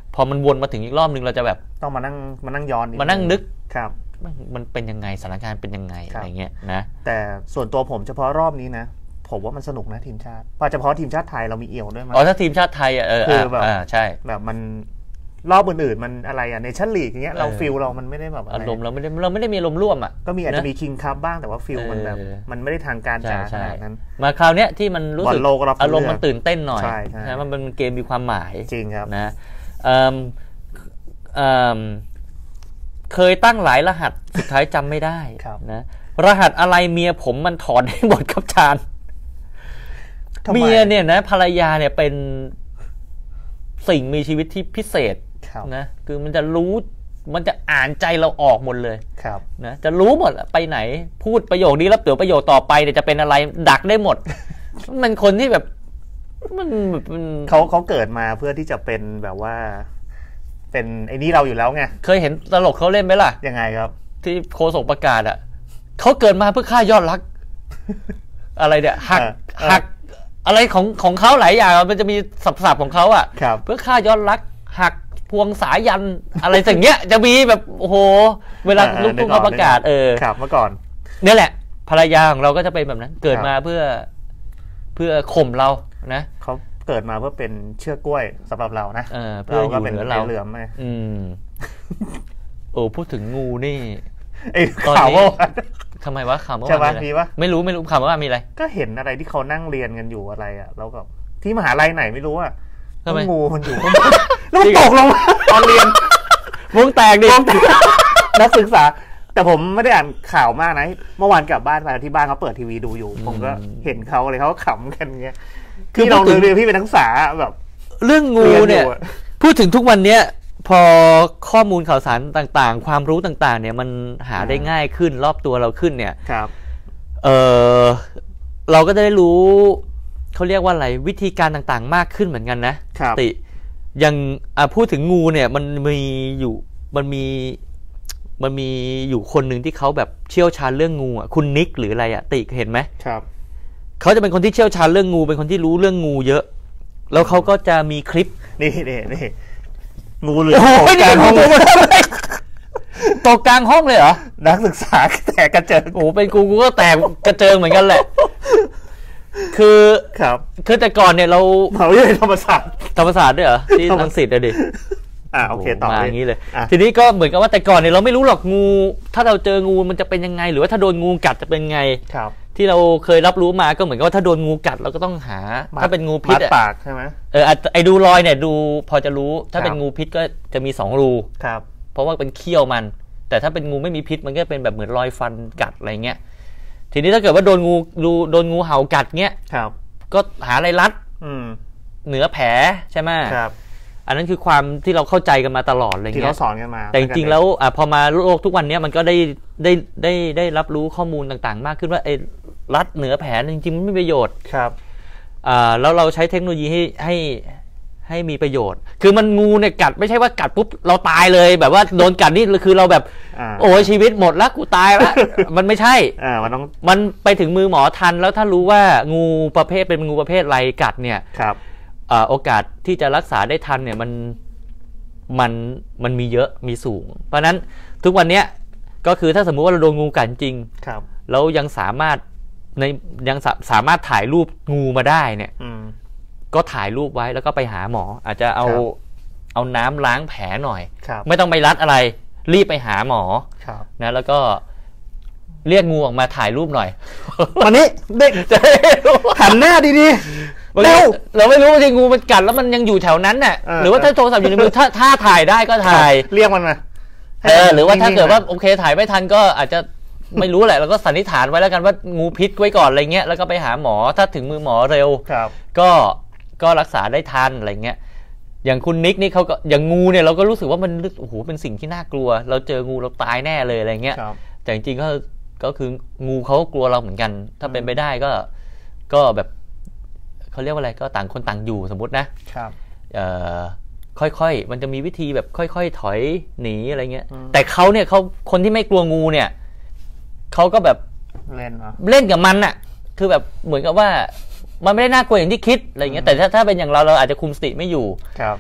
พอมันวนมาถึงอีกรอบนึงเราจะแบบต้องมานั่งมานั่งย้อนมานั่งนึกครับมันเป็นยังไงสถานการณ์เป็นยังไงอะไรเงี้ยนะแต่ส่วนตัวผมเฉพาะรอบนี้นะผมว่ามันสนุกนะทีมชาติพอเฉพาะทีมชาติไทยเรามีเอี่ยวด้วยมั้ยอ๋อถ้าทีมชาติไทยอ่ะเออคือแบบใช่แบบมันรอบอื่นๆมันอะไรอ่ะในชั้นลีกอย่างเงี้ยเราฟิลเรามันไม่ได้แบบอารมณ์เราไม่ได้เราไม่ได้มีอารมณ์ร่วมอ่ะก็มีอาจจะมีคิงคัพบ้างแต่ว่าฟิลมันแบบมันไม่ได้ทางการจ๋าขนาดนั้นมาคราวเนี้ยที่มันรู้สึกอารมณ์มันตื่นเต้นหน่อยนะมันเป็นเกมมีความหมายจริงครับนะเอ่อเอ่อเคยตั้งหลายรหัสสุดท้ายจำไม่ได้นะรหัสอะไรเมียผมมันถอนให้หมดครับชาญเมียเนี่ยนะภรรยาเนี่ยเป็นสิ่งมีชีวิตที่พิเศษนะคือมันจะรู้มันจะอ่านใจเราออกหมดเลยนะจะรู้หมดไปไหนพูดประโยคนี้แล้วเดี๋ยวประโยคต่อไปเนี่ยจะเป็นอะไรดักได้หมดมันคนที่แบบมันเขาเขาเกิดมาเพื่อที่จะเป็นแบบว่าเป็นไอ้นี่เราอยู่แล้วไงเคยเห็นตลกเขาเล่นไหมล่ะยังไงครับที่โฆษกประกาศอ่ะเขาเกิดมาเพื่อฆ่ายอดรักอะไรเนี่ยหักหักอะไรของของเขาหลายอย่างมันจะมีสับๆของเขาอ่ะเพื่อฆ่ายอดรักหักพวงสายันอะไรอย่างเงี้ยจะมีแบบโอ้โหเวลาลูกทุ่งเขาประกาศเออครับเมื่อก่อนนี่แหละภรรยาของเราก็จะเป็นแบบนั้นเกิดมาเพื่อเพื่อข่มเรานะเขาเกิดมาเพื่อเป็นเชือกกล้วยสำหรับเรานะเราก็เป็นเราเหลือมไหมอืมโอ้พูดถึงงูนี่ข่าวว่าทำไมวะข่าวว่าใช่ไหมมีวะไม่รู้ไม่รู้ข่าวว่ามีอะไรก็เห็นอะไรที่เขานั่งเรียนกันอยู่อะไรอ่ะแล้วแบบที่มหาลัยไหนไม่รู้อ่ะงูมันอยู่แล้วตกลงตอนเรียนวงแตกดินักศึกษาแต่ผมไม่ได้อ่านข่าวมากนะเมื่อวานกลับบ้านไปที่บ้านเขาเปิดทีวีดูอยู่ผมก็เห็นเขาเลยเขาขำกันเงี้ยคือเราเรียนพี่เป็นนักศึกษาแบบเรื่องงูเนี่ยพูดถึงทุกวันเนี้ยพอข้อมูลข่าวสารต่างๆความรู้ต่างๆเนี่ยมันหาได้ง่ายขึ้นรอบตัวเราขึ้นเนี่ยครับเออเราก็จะได้รู้เขาเรียกว่าอะไรวิธีการต่างๆมากขึ้นเหมือนกันนะติยังพูดถึงงูเนี่ยมันมีอยู่มันมีมันมีอยู่คนหนึ่งที่เขาแบบเชี่ยวชาญเรื่องงูอ่ะคุณนิกหรืออะไรอ่ะติเห็นไหมครับเขาจะเป็นคนที่เชี่ยวชาญเรื่องงูเป็นคนที่รู้เรื่องงูเยอะแล้วเขาก็จะมีคลิปนี่นี่นี่งูเลยตกกลางห้องตกกลางห้องเลยเหรอนักศึกษาแตกกระเจิงโอ้เป็นกูกูก็แตกกระเจิงเหมือนกันแหละคือครับคือแต่ก่อนเนี่ยเราเขาอยู่ในธรรมศาสตร์ธรรมศาสตร์ด้วยเหรอที่รังสิตอะดิอ่าโอเคต่อมาอย่างนี้เลยทีนี้ก็เหมือนกับว่าแต่ก่อนเนี่ยเราไม่รู้หรอกงูถ้าเราเจองูมันจะเป็นยังไงหรือว่าถ้าโดนงูกัดจะเป็นไงครับที่เราเคยรับรู้มาก็เหมือนกับว่าถ้าโดนงูกัดเราก็ต้องหาถ้าเป็นงูพิษปากใช่ไหมเออไอดูรอยเนี่ยดูพอจะรู้ถ้าเป็นงูพิษก็จะมีสองรูครับเพราะว่าเป็นเขี้ยวมันแต่ถ้าเป็นงูไม่มีพิษมันก็เป็นแบบเหมือนรอยฟันกัดอะไรเงี้ยทีนี้ถ้าเกิดว่าโดนงูดูโดนงูเห่ากัดเงี้ยครับก็หาอะไรรัดเหนือแผลใช่ไหมครับอันนั้นคือความที่เราเข้าใจกันมาตลอดอะไรเงี้ยที่เขาสอนกันมาแต่จริงๆแล้วอ่ะพอมาโลกทุกวันนี้มันก็ได้ได้ได้ได้รับรู้ข้อมูลต่างๆมากขึ้นว่าไอ้รัดเหนือแผลจริงๆมันไม่มีประโยชน์ครับอ่าแล้วเราใช้เทคโนโลยีให้ให้ให้มีประโยชน์คือมันงูเนี่ยกัดไม่ใช่ว่ากัดปุ๊บเราตายเลยแบบว่าโดนกัดนี่คือเราแบบโอ้ยชีวิตหมดแล้วกูตายแล้วมันไม่ใช่อ่ามันต้องมันไปถึงมือหมอทันแล้วถ้ารู้ว่างูประเภทเป็นงูประเภทอะไรกัดเนี่ยครับโอกาสที่จะรักษาได้ทันเนี่ยมันมันมันมีเยอะมีสูงเพราะนั้นทุกวันนี้ก็คือถ้าสมมุติว่าเราโดนงูกัดจริงครับแล้วยังสามารถในยังสาสามารถถ่ายรูปงูมาได้เนี่ยก็ถ่ายรูปไว้แล้วก็ไปหาหมออาจจะเอาเอาน้ำล้างแผลหน่อยไม่ต้องไปรัดอะไรรีบไปหาหมอนะแล้วก็เรียกงูออกมาถ่ายรูปหน่อยวันนี้เด็กหันหน้าดีๆเร็วเราไม่รู้ว่าที่งูมันกัดแล้วมันยังอยู่แถวนั้นน่ะหรือว่าถ้าโทรศัพท์อยู่ในมือถ้าถ้าถ่ายได้ก็ถ่ายเรียกมันมาเออหรือว่าถ้าเกิดว่าโอเคถ่ายไม่ทันก็อาจจะไม่รู้แหละเราก็สันนิษฐานไว้แล้วกันว่างูพิษไว้ก่อนอะไรเงี้ยแล้วก็ไปหาหมอถ้าถึงมือหมอเร็วก็ก็รักษาได้ทันอะไรเงี้ยอย่างคุณนิกนี่เขาก็อย่างงูเนี่ยเราก็รู้สึกว่ามันโอ้โหเป็นสิ่งที่น่ากลัวเราเจองูเราตายแน่เลยอะไรเงี้ยแต่จริงๆก็ก็คืองูเขาก็กลัวเราเหมือนกันถ้าเป็นไปได้ก็ก็แบบเขาเรียกว่าอะไรก็ต่างคนต่างอยู่สมมตินะครับเอ่อค่อยๆมันจะมีวิธีแบบค่อยๆถอยหนีอะไรเงี้ยแต่เขาเนี่ยเขาคนที่ไม่กลัวงูเนี่ยเขาก็แบบเล่นเล่นกับมันน่ะคือแบบเหมือนกับว่ามันไม่ได้น่ากลัวอย่างที่คิดอะไรเงี้ยแต่ถ้าถ้าเป็นอย่างเราเราอาจจะคุมสติไม่อยู่ครับ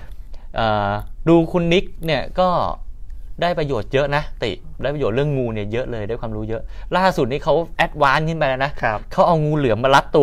ดูคุณนิกเนี่ยก็ได้ประโยชน์เยอะนะติได้ประโยชน์เรื่องงูเนี่ยเยอะเลยได้ความรู้เยอะล่าสุดนี้เขาแอดวานซ์ขึ้นไปแล้วนะเขาเอางูเหลือมมารัดตัว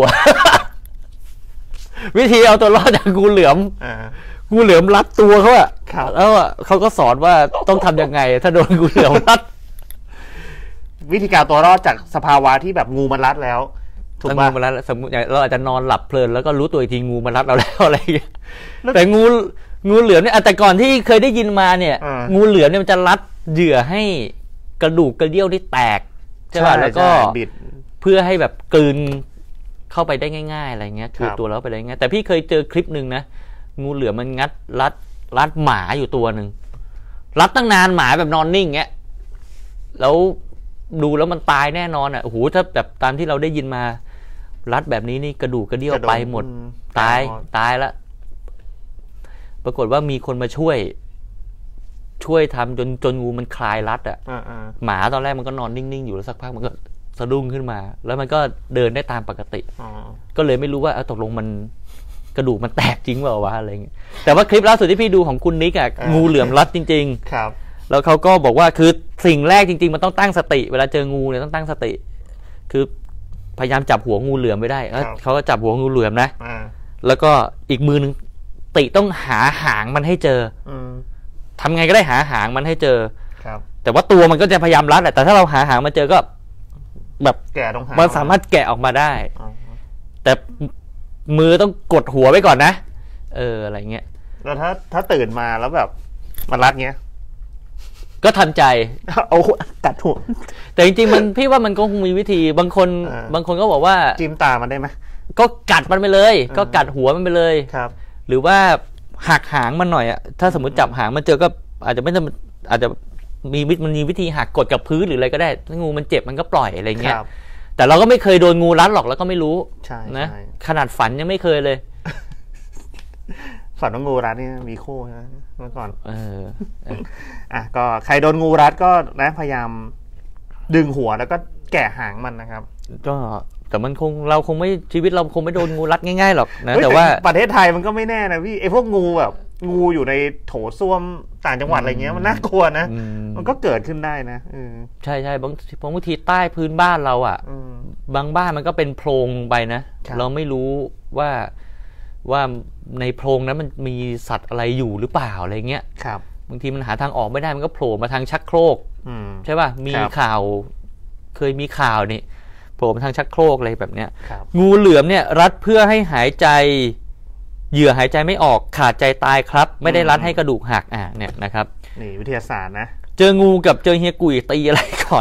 วิธีเอาตัวรอดจากงูเหลือมงูเหลือมรัดตัวเขาอะแล้วเขาก็สอนว่าต้องทำยังไงถ้าโดนงูเหลือมรัดวิธีการตัวรอดจากสภาวะที่แบบงูมันรัดแล้วถูกป่ะงูมันรัดสมมติเราอาจจะนอนหลับเพลินแล้วก็รู้ตัวอีกทีงูมันรัดเราแล้วอะไรอย่างเงี้ยแต่งูงูเหลือมเนี่ยแต่ก่อนที่เคยได้ยินมาเนี่ยงูเหลือมเนี่ยมันจะรัดเหยื่อให้กระดูกกระเดี่ยวที่แตกใช่ป่ะแล้วก็เพื่อให้แบบกลืนเข้าไปได้ง่ายๆอะไรเงี้ยคือตัวเราไปได้ง่ายแต่พี่เคยเจอคลิปหนึ่งนะงูเหลือมมันงัดรัดรัดหมาอยู่ตัวหนึ่งรัดตั้งนานหมาแบบนอนนิ่งเงี้ยแล้วดูแล้วมันตายแน่นอนอ่ะโอ้โหถ้าแบบตามที่เราได้ยินมารัดแบบนี้นี่กระดูกกระเดี่ยวไปหมดตายตายแล้วปรากฏว่ามีคนมาช่วยช่วยทำจนจนงูมันคลายรัดอ่ะหมาตอนแรกมันก็นอนนิ่งๆอยู่แล้วสักพักมันก็สะดุ้งขึ้นมาแล้วมันก็เดินได้ตามปกติก็เลยไม่รู้ว่าตกลงมันกระดูกมันแตกจริงเปล่าวะอะไรเงี้ยแต่ว่าคลิปล่าสุดที่พี่ดูของคุณนิกอ่ะงูเหลือมรัดจริงๆครับแล้วเขาก็บอกว่าคือสิ่งแรกจริงๆมันต้องตั้งสติเวลาเจองูเนี่ยต้องตั้งสติคือพยายามจับหัวงูเหลือมไม่ได้เขาก็จับหัวงูเหลือมนะแล้วก็อีกมือนึงติต้องหาหางมันให้เจอทำไงก็ได้หาหางมันให้เจอแต่ว่าตัวมันก็จะพยายามรัดแหละแต่ถ้าเราหาหางมันเจอก็แบบแกะตรงหางมันสามารถแกะออกมาได้แต่มือต้องกดหัวไว้ก่อนนะเอออะไรเงี้ยแล้วถ้าถ้าตื่นมาแล้วแบบมันรัดเงี้ยก็ทันใจเอากัดหัวแต่จริงๆมันพี่ว่ามันก็คงมีวิธีบางคนบางคนก็บอกว่าจิ้มตามันได้ไหมก็กัดมันไปเลยก็กัดหัวมันไปเลยครับหรือว่าหักหางมันหน่อยอ่ะถ้าสมมติจับหางมันเจอก็อาจจะไม่ต้องอาจจะมีวิธีมันมีวิธีหักกดกับพื้นหรืออะไรก็ได้ถ้างูมันเจ็บมันก็ปล่อยอะไรเงี้ยแต่เราก็ไม่เคยโดนงูรัดหรอกแล้วก็ไม่รู้นะขนาดฝันยังไม่เคยเลยฝันว่างูรัดนี่มีคู่นะเมื่อก่อนเอออ่ะก็ใครโดนงูรัดก็นะพยายามดึงหัวแล้วก็แกะหางมันนะครับก็แต่มันคงเราคงไม่ชีวิตเราคงไม่โดนงูรัดง่ายๆหรอกนะแต่ว่าประเทศไทยมันก็ไม่แน่นะพี่ไอ้พวกงูแบบงูอยู่ในโถส้วมต่างจังหวัดอะไรเงี้ยมันน่ากลัวนะมันก็เกิดขึ้นได้นะใช่ใช่บางบางทีใต้พื้นบ้านเราอ่ะบางบ้านมันก็เป็นโพรงไปนะเราไม่รู้ว่าว่าในโพรงนั้นมันมีสัตว์อะไรอยู่หรือเปล่าอะไรเงี้ยบางทีมันหาทางออกไม่ได้มันก็โผล่มาทางชักโครกใช่ป่ะมีข่าวเคยมีข่าวนี่โผล่มาทางชักโครกอะไรแบบเนี้ยงูเหลือมเนี่ยรัดเพื่อให้หายใจเหยื่อหายใจไม่ออกขาดใจตายครับไม่ได้รัดให้กระดูกหักอ่ะเนี่ยนะครับนี่วิทยาศาสตร์นะเจองูกับเจอเฮียกุยตีอะไรก่อน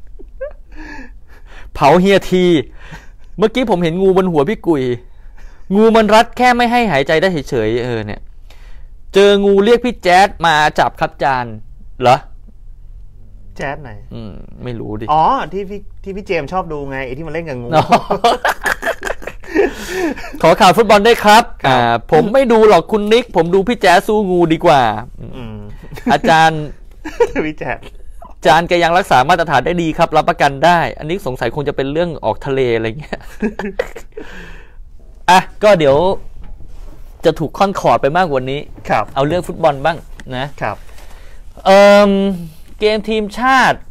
เผาเฮียทีเมื่อกี้ผมเห็นงูบนหัวพี่กุยงูมันรัดแค่ไม่ให้หายใจได้เฉยๆเออเนี่ยเจองูเรียกพี่แจ๊ดมาจับครับจานเหรอแจ๊ดไหนอืมไม่รู้ดิอ๋อที่พี่ที่พี่เจมชอบดูไงไอ้ที่มันเล่นกับงูขอข่าวฟุตบอลได้ครับอ่าผมไม่ดูหรอกคุณนิกผมดูพี่แจ๊ดสู้งูดีกว่าอาจารย์พี่แจ๊ดอาจารย์แกยังรักษามาตรฐานได้ดีครับรับประกันได้อันนี้สงสัยคงจะเป็นเรื่องออกทะเลอะไรเงี้ยอ่ะก็เดี๋ยวจะถูกค่อนคอร์ดไปมากกว่านี้ครับเอาเรื่องฟุตบอลบ้างนะครับเอ่อเกมทีมชาติ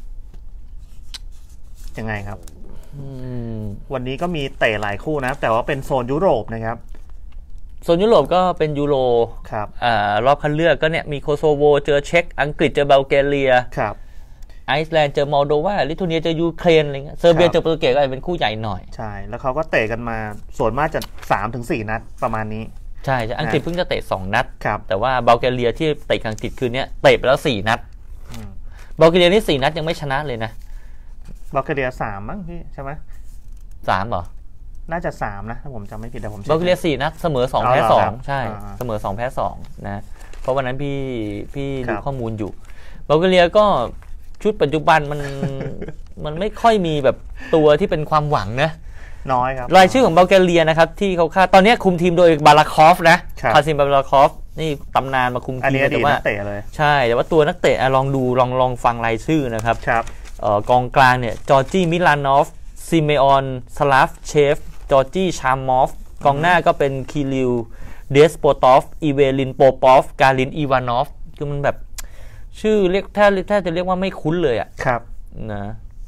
ยังไงครับวันนี้ก็มีเตะหลายคู่นะแต่ว่าเป็นโซนยุโรปนะครับโซนยุโรปก็เป็นยูโรครับอ่ารอบคัดเลือกก็เนี่ยมีโคโซโวเจอเช็กอังกฤษเจอบัลแกเรียครับไอซ์แลนด์เจอมอลโดวาลิทัวเนียเจอยูเครนอะไรเงี้ยเซอร์เบียเจอโปรตุเกสก็เป็นคู่ใหญ่หน่อยใช่แล้วเขาก็เตะกันมาส่วนมากจะ สามถึงสี่ นัดประมาณนี้ใช่อังกฤษเพิ่งจะเตะสองนัดครับแต่ว่าบัลแกเรียที่เตะอังกฤษคืนนี้เตะไปแล้วสี่นัดบัลแกเรียนี่สี่นัดยังไม่ชนะเลยนะบัลแกเรียสามมั้งพี่ใช่ไหมสามเหรอน่าจะสามนะถ้าผมจำไม่ผิดแต่ผมบัลแกเรียสี่นัดเสมอสองแพ้สองใช่เสมอสองแพ้สองนะเพราะวันนั้นพี่พี่ดูข้อมูลอยู่บัลแกเรียก็ชุดปัจจุบันมันมันไม่ค่อยมีแบบตัวที่เป็นความหวังนะน้อยครับรายชื่อของบัลแกเรียนะครับที่เขาคาดตอนนี้คุมทีมโดยบาลาคอฟนะคาซิมบาลาคอฟนี่ตำนานมาคุมทีมแต่ว่าใช่แต่ว่าตัวนักเตะลองดูลองลองฟังรายชื่อนะครับครับกองกลางเนี่ยจอร์จี้มิลานอฟซิเมออนสลาฟเชฟจอร์จี้ชามอฟกองหน้าก็เป็นคีริลเดสโปตอฟอีเวลินโปปอฟกาลินอีวานอฟคือมันแบบชื่อเรียกถ้าถ้าจะเรียกว่าไม่คุ้นเลยอ่ะครับนะ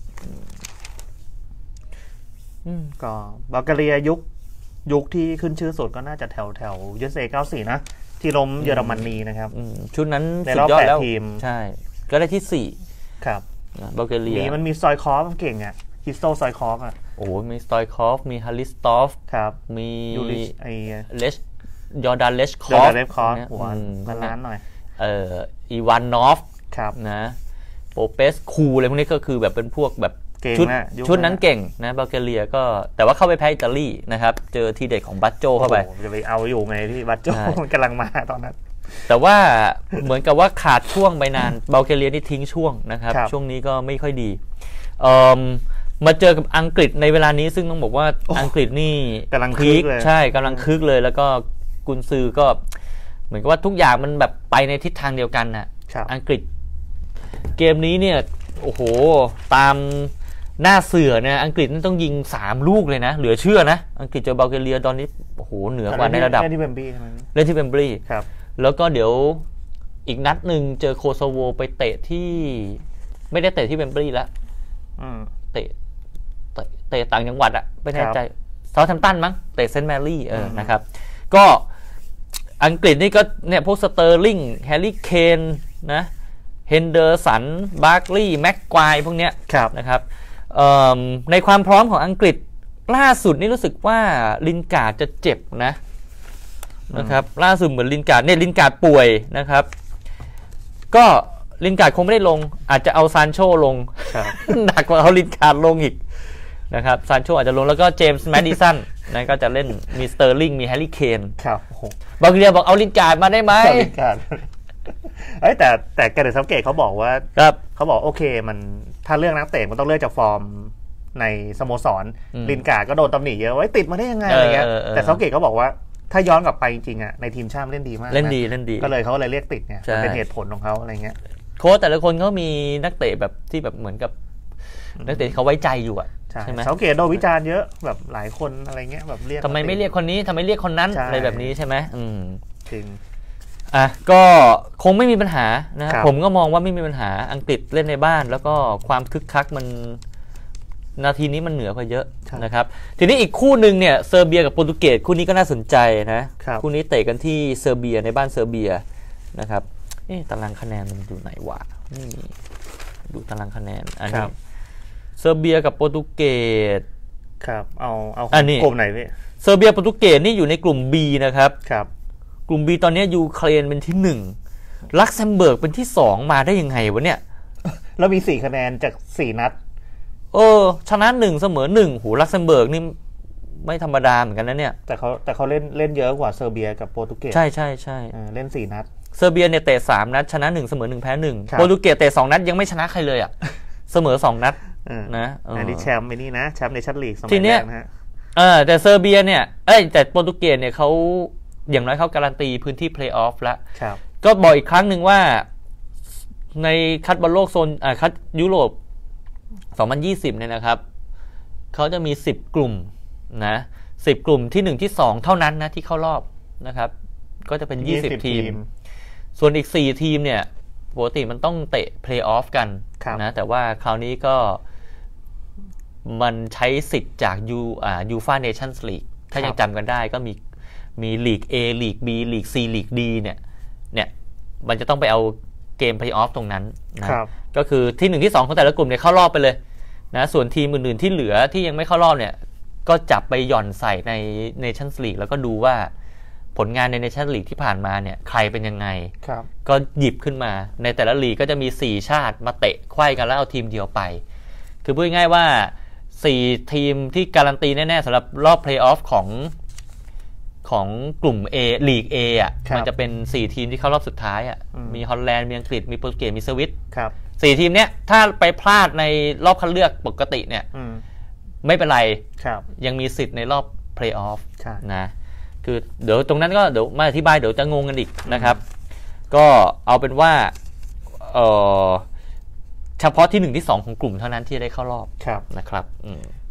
ก็บัลแกเรียยุคยุคที่ขึ้นชื่อสุดก็น่าจะแถวแถวยูเอสเอเก้าสิบสี่นะที่ล้มเยอรมนีนะครับชุดนั้นในรอบแปดทีมใช่ก็ได้ที่สี่ครับบัลแกเรียมีมันมีซอยคอฟเก่งอ่ะฮิสโตซอยคอฟอ่ะโอ้มีสตอยคอฟมีฮาริสตอฟครับมียูริชไอเลชยอร์ดานเลชคอฟยอร์ดานเลชคอฟหัวล้านหน่อยเอ่ออีวานนอฟครับนะโปเปสคูอะไรพวกนี้ก็คือแบบเป็นพวกแบบชุดชุดนั้นเก่งนะบัลแกเรียก็แต่ว่าเข้าไปแพ้อิตาลีนะครับเจอทีเด็ดของบัตโจเข้าไปจะไปเอาอยู่ไงที่บัตโจมันกำลังมาตอนนั้นแต่ว่าเหมือนกับว่าขาดช่วงไปนานบัลแกเรียนี่ทิ้งช่วงนะครับช่วงนี้ก็ไม่ค่อยดีเอ่อมาเจอกับอังกฤษในเวลานี้ซึ่งต้องบอกว่าอังกฤษนี่กำลังคึกเลยใช่กำลังคึกเลยแล้วก็กุนซือก็เหมือนกับว่าทุกอย่างมันแบบไปในทิศทางเดียวกันน่ะอังกฤษเกมนี้เนี่ยโอ้โหตามหน้าเสือเนี่ยอังกฤษนี่ต้องยิงสามลูกเลยนะเหลือเชื่อนะอังกฤษเจอบัลแกเรียตอนนี้โอ้โหเหนือกว่าในระดับเล่นที่เบมบลีใช่ไหมเล่นที่เบมบลีครับแล้วก็เดี๋ยวอีกนัดหนึ่งเจอโคโซโวไปเตะที่ไม่ได้เตะที่เบมบลีแล้วเตะเตะต่างจังหวัดอะไม่แน่ใจเซาท์แฮมป์ตันมั้งเตะเซนต์แมรี่เออนะครับก็อังกฤษนี่ก็เนี่ยพวกสเตอร์ลิงแฮร์รี่เคนนะเฮนเดอร์สันบาร์คลีย์แม็กควายพวกเนี้ยนะครับในความพร้อมของอังกฤษล่าสุดนี่รู้สึกว่าลินการ์ดจะเจ็บนะนะครับล่าสุดเหมือนลินการ์ดเนี่ยลินการ์ดป่วยนะครับก็ลินการ์ดคงไม่ได้ลงอาจจะเอาซานโชลงหนักกว่าเอาลินการ์ดลงอีกนะครับซานโชอาจจะลงแล้วก็เจมส์แมดดิสันนั่นก็จะเล่นมีสเตอร์ลิงมีแฮร์รี่เคนครับบัลแกเรียบอกเอาลินการ์ดมาได้ไหมลินการ์ดเอ้ยแต่แต่แกเดนเซาเกตเขาบอกว่าเขาบอกโอเคมันถ้าเรื่องนักเตะมันต้องเลือกจากฟอร์มในสโมสรลินการ์ดก็โดนตำหนิเยอะไว้ติดมาได้ยังไงอะไรเงี้ยแต่เซาเกตเขาบอกว่าถ้าย้อนกลับไปจริงๆอ่ะในทีมชาติเล่นดีมากเล่นดีเล่นดีก็เลยเขาเลยเรียกติดเนี่ยเป็นเหตุผลของเขาอะไรเงี้ยโค้ชแต่ละคนเขามีนักเตะแบบที่แบบเหมือนกับนักเตะเขาไว้ใจอยู่อ่ะใช่ไหมเซาเกตโดนวิจารณ์เยอะแบบหลายคนอะไรเงี้ยแบบเรียกทำไมไม่เรียกคนนี้ทำไมเรียกคนนั้นอะไรแบบนี้ใช่ไหมอืมจริงอ่ะก็คงไม่มีปัญหานะผมก็มองว่าไม่มีปัญหาอังกฤษเล่นในบ้านแล้วก็ความคึกคักมันนาทีนี้มันเหนือกว่าเยอะนะครับทีนี้อีกคู่หนึ่งเนี่ยเซอร์เบียกับโปรตุเกสคู่นี้ก็น่าสนใจนะคู่นี้เตะกันที่เซอร์เบียในบ้านเซอร์เบียนะครับเอ๊ะตารางคะแนนมันอยู่ไหนวะไม่มีดูตารางคะแนนอันนี้เซอร์เบียกับโปรตุเกสครับเอาเอากลุ่มไหนพี่เซอร์เบียโปรตุเกสนี่อยู่ในกลุ่ม B นะครับครับกลุ่ม B ตอนนี้ยูเครนเป็นที่หนึ่งลักเซมเบิร์กเป็นที่สองมาได้ยังไงวะเนี่ยแล้วมีสี่คะแนนจากสี่นัดเออชนะหนึ่งเสมอหนึ่งโหลักเซมเบิร์กนี่ไม่ธรรมดาเหมือนกันนะเนี่ยแต่เขาแต่เขาเล่นเล่นเยอะกว่าเซอร์เบียกับโปรตุเกสใช่ใช่ใช่เล่นสี่นัดเซอร์เบียเนี่ยเตะสามนัดชนะหนึ่งเสมอหนึ่งแพ้หนึ่งโปรตุเกสเตะสองนัดยังไม่ชนะใครเลยอ่ะเสมอสองนัดนะอันนี้แชมป์ไอ้นี่นะแชมป์ในชั้นลีกสมัยแรกนะฮะเออแต่เซอร์เบียเนี่ยเอ้ยแต่โปรตุเกสเนี่ยเขาอย่างน้อยเขาการันตีพื้นที่เพลย์ออฟแล้วก็บอกอีกครั้งหนึ่งว่าในคัดบอลโลกโซนอ่าคัดยุโรปสองพันยี่สิบเนี่ยนะครับเขาจะมีสิบกลุ่มนะสิบกลุ่มที่หนึ่งที่สองเท่านั้นนะที่เข้ารอบนะครับก็จะเป็นยี่สิบทีมส่วนอีกสี่ทีมเนี่ยปกติมันต้องเตะเพลย์ออฟกันนะแต่ว่าคราวนี้ก็มันใช้สิทธิ์จากยูอ่ายูฟ่าเนชั่นส์ลีกถ้ายังจำกันได้ก็มีมีลีก A ลีก B ลีก C ลีก D เนี่ยเนี่ยมันจะต้องไปเอาเกมเพลย์ออฟตรงนั้นนะก็คือที่หนึ่งที่สองของแต่ละกลุ่มเนี่ยเข้ารอบไปเลยนะส่วนทีมอื่นๆที่เหลือที่ยังไม่เข้ารอบเนี่ยก็จับไปหย่อนใส่ใน Nations League แล้วก็ดูว่าผลงานใน Nations League ที่ผ่านมาเนี่ยใครเป็นยังไงก็หยิบขึ้นมาในแต่ละลีกก็จะมีสี่ชาติมาเตะไขว้กันแล้วเอาทีมเดียวไปคือพูดง่ายๆว่าสี่ทีมที่การันตีแน่ๆสำหรับรอบเพลย์ออฟของของกลุ่ม A ลีก A อ่ะมันจะเป็นสี่ทีมที่เข้ารอบสุดท้ายอ่ะมีฮอลแลนด์มีอังกฤษมีโปรตุเกสมีสวิตสี่ทีมเนี้ยถ้าไปพลาดในรอบคัดเลือกปกติเนี่ยไม่เป็นไรยังมีสิทธิ์ในรอบเพลย์ออฟนะคือเดี๋ยวตรงนั้นก็เดี๋ยวมาอธิบายเดี๋ยวจะงงกันอีกนะครับก็เอาเป็นว่าเออเฉพาะที่หนึ่งที่สองของกลุ่มเท่านั้นที่ได้เข้ารอบนะครับ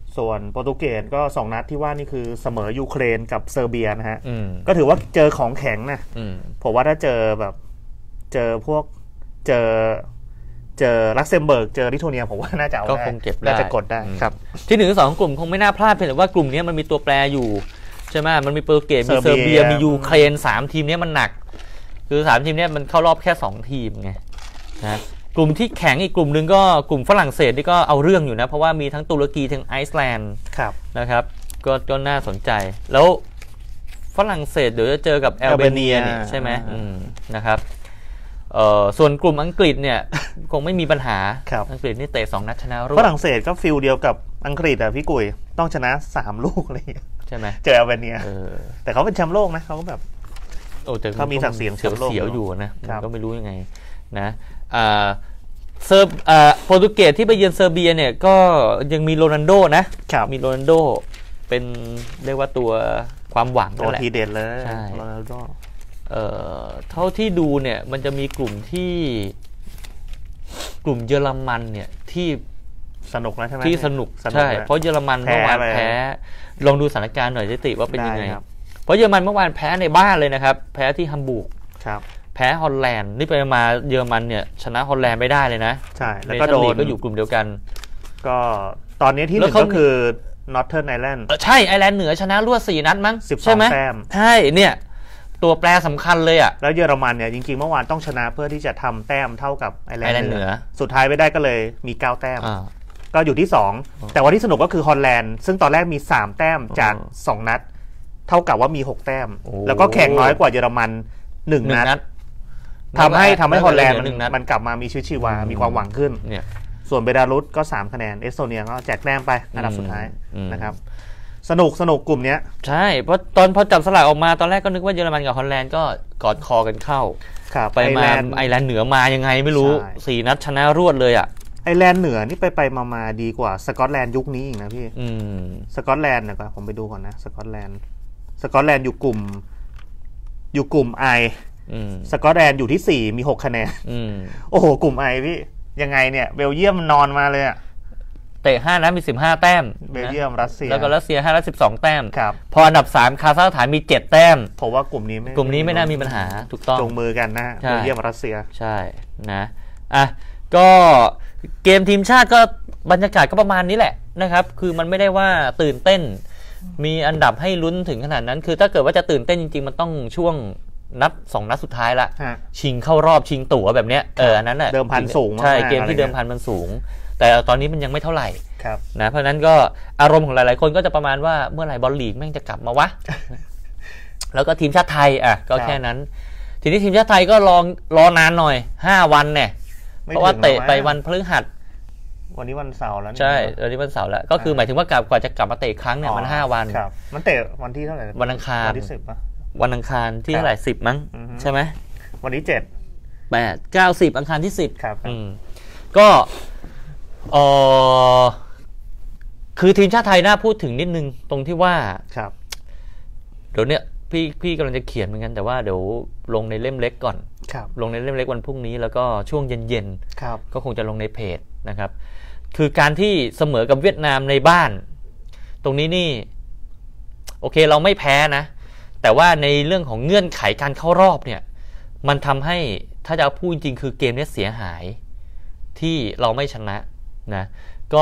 ส่วนโปรตุเกสก็สองนัดที่ว่านี่คือเสมอยูเครนกับเซอร์เบียนะฮะก็ถือว่าเจอของแข็งนะผมว่าถ้าเจอแบบเจอพวกเจอเจอลักเซมเบิร์กเจอลิทัวเนียผมว่าน่าจะเอาได้ก็คงเก็บได้น่าจะกดได้ครับที่หนึ่งสองกลุ่มคงไม่น่าพลาดเพียงแต่ว่ากลุ่มนี้มันมีตัวแปรอยู่ใช่ไหมมันมีโปรตุเกสมีเซอร์เบียมียูเครนสามทีมนี้มันหนักคือสามทีมนี้มันเข้ารอบแค่สองทีมไงนะกลุ่มที่แข็งอีกกลุ่มหนึ่งก็กลุ่มฝรั่งเศสที่ก็เอาเรื่องอยู่นะเพราะว่ามีทั้งตุรกีทั้งไอซ์แลนด์นะครับก็ก็น่าสนใจแล้วฝรั่งเศสเดี๋ยวจะเจอกับแอลเบเนียใช่ไหมนะครับเอ่อส่วนกลุ่มอังกฤษเนี่ยคงไม่มีปัญหาอังกฤษนี่เตะสองนัดชนะรวดฝรั่งเศสก็ฟิลเดียวกับอังกฤษอ่ะพี่กุยต้องชนะสามลูกอะไรอย่างเงี้ยใช่ไหมเจอแอลเบเนียแต่เขาเป็นแชมป์โลกนะเขาก็แบบโอ้แต่เขามีศักดิ์ศรีแชมป์โลกเสียวอยู่นะก็ไม่รู้ยังไงนะอ่าเซอร์อ่าโปรตุเกสที่ไปเยือนเซอร์เบียเนี่ยก็ยังมีโรนัลโดนะมีโรนัลโดเป็นเรียกว่าตัวความหวังตัวทีเด็ดเลยใช่โรนัลโดเอ่อเท่าที่ดูเนี่ยมันจะมีกลุ่มที่กลุ่มเยอรมันเนี่ยที่สนุกนะใช่ไหมที่สนุกใช่เพราะเยอรมันเมื่อวานแพ้ลองดูสถานการณ์หน่อยติว่าเป็นยังไงเพราะเยอรมันเมื่อวานแพ้ในบ้านเลยนะครับแพ้ที่ฮัมบูร์กแพ้ฮอลแลนด์นี่ไปมาเยอรมันเนี่ยชนะฮอลแลนด์ไม่ได้เลยนะใช่แล้วก็โดนก็อยู่กลุ่มเดียวกันก็ตอนนี้ที่หนึ่งก็คือนอร์ทเทิร์นไอแลนด์ใช่ไอแลนด์เหนือชนะรวดสี่นัดมั้งใช่ไหมใช่เนี่ยตัวแปรสำคัญเลยอ่ะแล้วเยอรมันเนี่ยจริงๆเมื่อวานต้องชนะเพื่อที่จะทำแต้มเท่ากับไอแลนด์เหนือสุดท้ายไม่ได้ก็เลยมีเก้าแต้มก็อยู่ที่สองแต่ว่าที่สนุกก็คือฮอลแลนด์ซึ่งตอนแรกมีสามแต้มจากสองนัดเท่ากับว่ามีหกแต้มแล้วก็แข่งน้อยกว่าเยอรมันหนึ่งนัดทำให้ทำให้ฮอลแลนด์มันกลับมามีชีวิตชีวามีความหวังขึ้นส่วนเบลารุสก็สามคะแนนเอสโตเนียก็แจกแต้มไปอันดับสุดท้ายนะครับสนุกสนุกกลุ่มนี้ใช่เพราะตอนพอจับสลากออกมาตอนแรกก็นึกว่าเยอรมันกับฮอลแลนด์ก็กอดคอกันเข้าไปมาไอร์แลนด์เหนือมายังไงไม่รู้สี่นัดชนะรวดเลยอ่ะไอร์แลนด์เหนือนี่ไปไปมามาดีกว่าสกอตแลนด์ยุคนี้อีกนะพี่สกอตแลนด์นะครับผมไปดูก่อนนะสกอตแลนด์สกอตแลนด์อยู่กลุ่มอยู่กลุ่มไอสกอตแลนด์อยู่ที่สี่มีหกคะแนนโอ้โหกลุ่มไอพี่ยังไงเนี่ยเบลเยียมนอนมาเลยอ่ะเตะห้านัดมีสิบห้าแต้มเบลเยียมรัสเซียแล้วก็รัสเซียห้านัดสิบสองแต้มพออันดับสามคาซัคสถานมีเจ็ดแต้มผมว่ากลุ่มนี้ไม่กลุ่มนี้ไม่น่ามีปัญหาถูกต้องจงมือกันนะเบลเยียมรัสเซียใช่นะอ่ะก็เกมทีมชาติก็บรรยากาศก็ประมาณนี้แหละนะครับคือมันไม่ได้ว่าตื่นเต้นมีอันดับให้ลุ้นถึงขนาดนั้นคือถ้าเกิดว่าจะตื่นเต้นจริงๆมันต้องช่วงนัดสองนัดสุดท้ายละชิงเข้ารอบชิงตั๋วแบบเนี้ยเอออันนั้นแหละเดิมพันสูงใช่เกมที่เดิมพันมันสูงแต่ตอนนี้มันยังไม่เท่าไหร่นะเพราะนั้นก็อารมณ์ของหลายๆคนก็จะประมาณว่าเมื่อไหร่บอลลีกแม่งจะกลับมาวะ แล้วก็ทีมชาติไทยอ่ะก็แค่นั้นทีนี้ทีมชาติไทยก็รอรอนานหน่อยห้าวันเนี่ยเพราะว่าเตะไปวันพฤหัสวันนี้วันเสาร์แล้วใช่วันนี้วันเสาร์แล้วก็คือหมายถึงว่ากลับกว่าจะกลับมาเตะครั้งเนี่ยมันห้าวันมันเตะวันที่เท่าไหร่วันอังคารวันที่สิบป่ะวันอังคารที่เท่าไหร่สิบมั้งใช่ไหมวันนี้เจ็ดแปดเก้าสิบอังคารที่สิบครับก็เออคือทีมชาติไทยน่าพูดถึงนิดนึงตรงที่ว่าครับเดี๋ยวเนี้ยพี่พี่กำลังจะเขียนเหมือนกันแต่ว่าเดี๋ยวลงในเล่มเล็กก่อนลงในเล่มเล็กวันพรุ่งนี้แล้วก็ช่วงเย็นๆก็คงจะลงในเพจนะครับคือการที่เสมอกับเวียดนามในบ้านตรงนี้นี่โอเคเราไม่แพ้นะแต่ว่าในเรื่องของเงื่อนไขการเข้ารอบเนี่ยมันทำให้ถ้าจะพูดจริงๆคือเกมนี้เสียหายที่เราไม่ชนะนะก็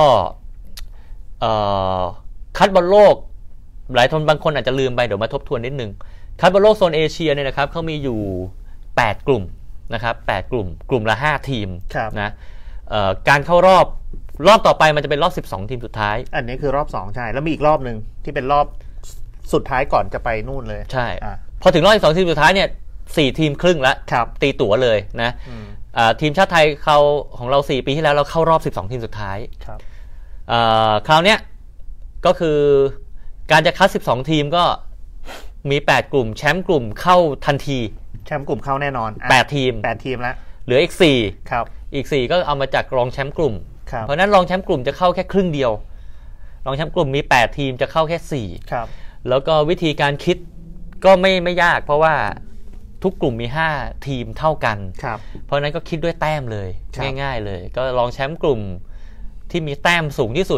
คัดบอลโลกหลายคนบางคนอาจจะลืมไปเดี๋ยวมาทบทวนนิดนึงคัดบอลโลกโซนเอเชียเนี่ยนะครับเขามีอยู่แปดกลุ่มนะครับแปดกลุ่มกลุ่มละห้าทีมนะการเข้ารอบรอบต่อไปมันจะเป็นรอบสิบสองทีมสุดท้ายอันนี้คือรอบสองใช่แล้วมีอีกรอบนึงที่เป็นรอบสุดท้ายก่อนจะไปนู่นเลยใช่พอถึงรอบสิบสองทีมสุดท้ายเนี่ยสี่ทีมครึ่งแล้วตีตั๋วเลยนะทีมชาติไทยเขาของเราสี่ปีที่แล้วเราเข้ารอบสิบสองทีมสุดท้ายครับคราวเนี้ยก็คือการจะคัดสิบสองทีมก็มีแปดกลุ่มแชมป์กลุ่มเข้าทันทีแชมป์กลุ่มเข้าแน่นอนแปดทีมแปดทีมแล้วเหลืออีกสี่ครับอีกสี่ก็เอามาจากรองแชมป์กลุ่มเพราะนั้นรองแชมป์กลุ่มจะเข้าแค่ครึ่งเดียวรองแชมป์กลุ่มมีแปดทีมจะเข้าแค่สี่ครับแล้วก็วิธีการคิดก็ไม่ไม่ยากเพราะว่าทุกกลุ่มมีห้าทีมเท่ากันเพราะนั้นก็คิดด้วยแต้มเลยง่ายๆเลยก็รองแชมป์กลุ่มที่มีแต้มสูงที่สุด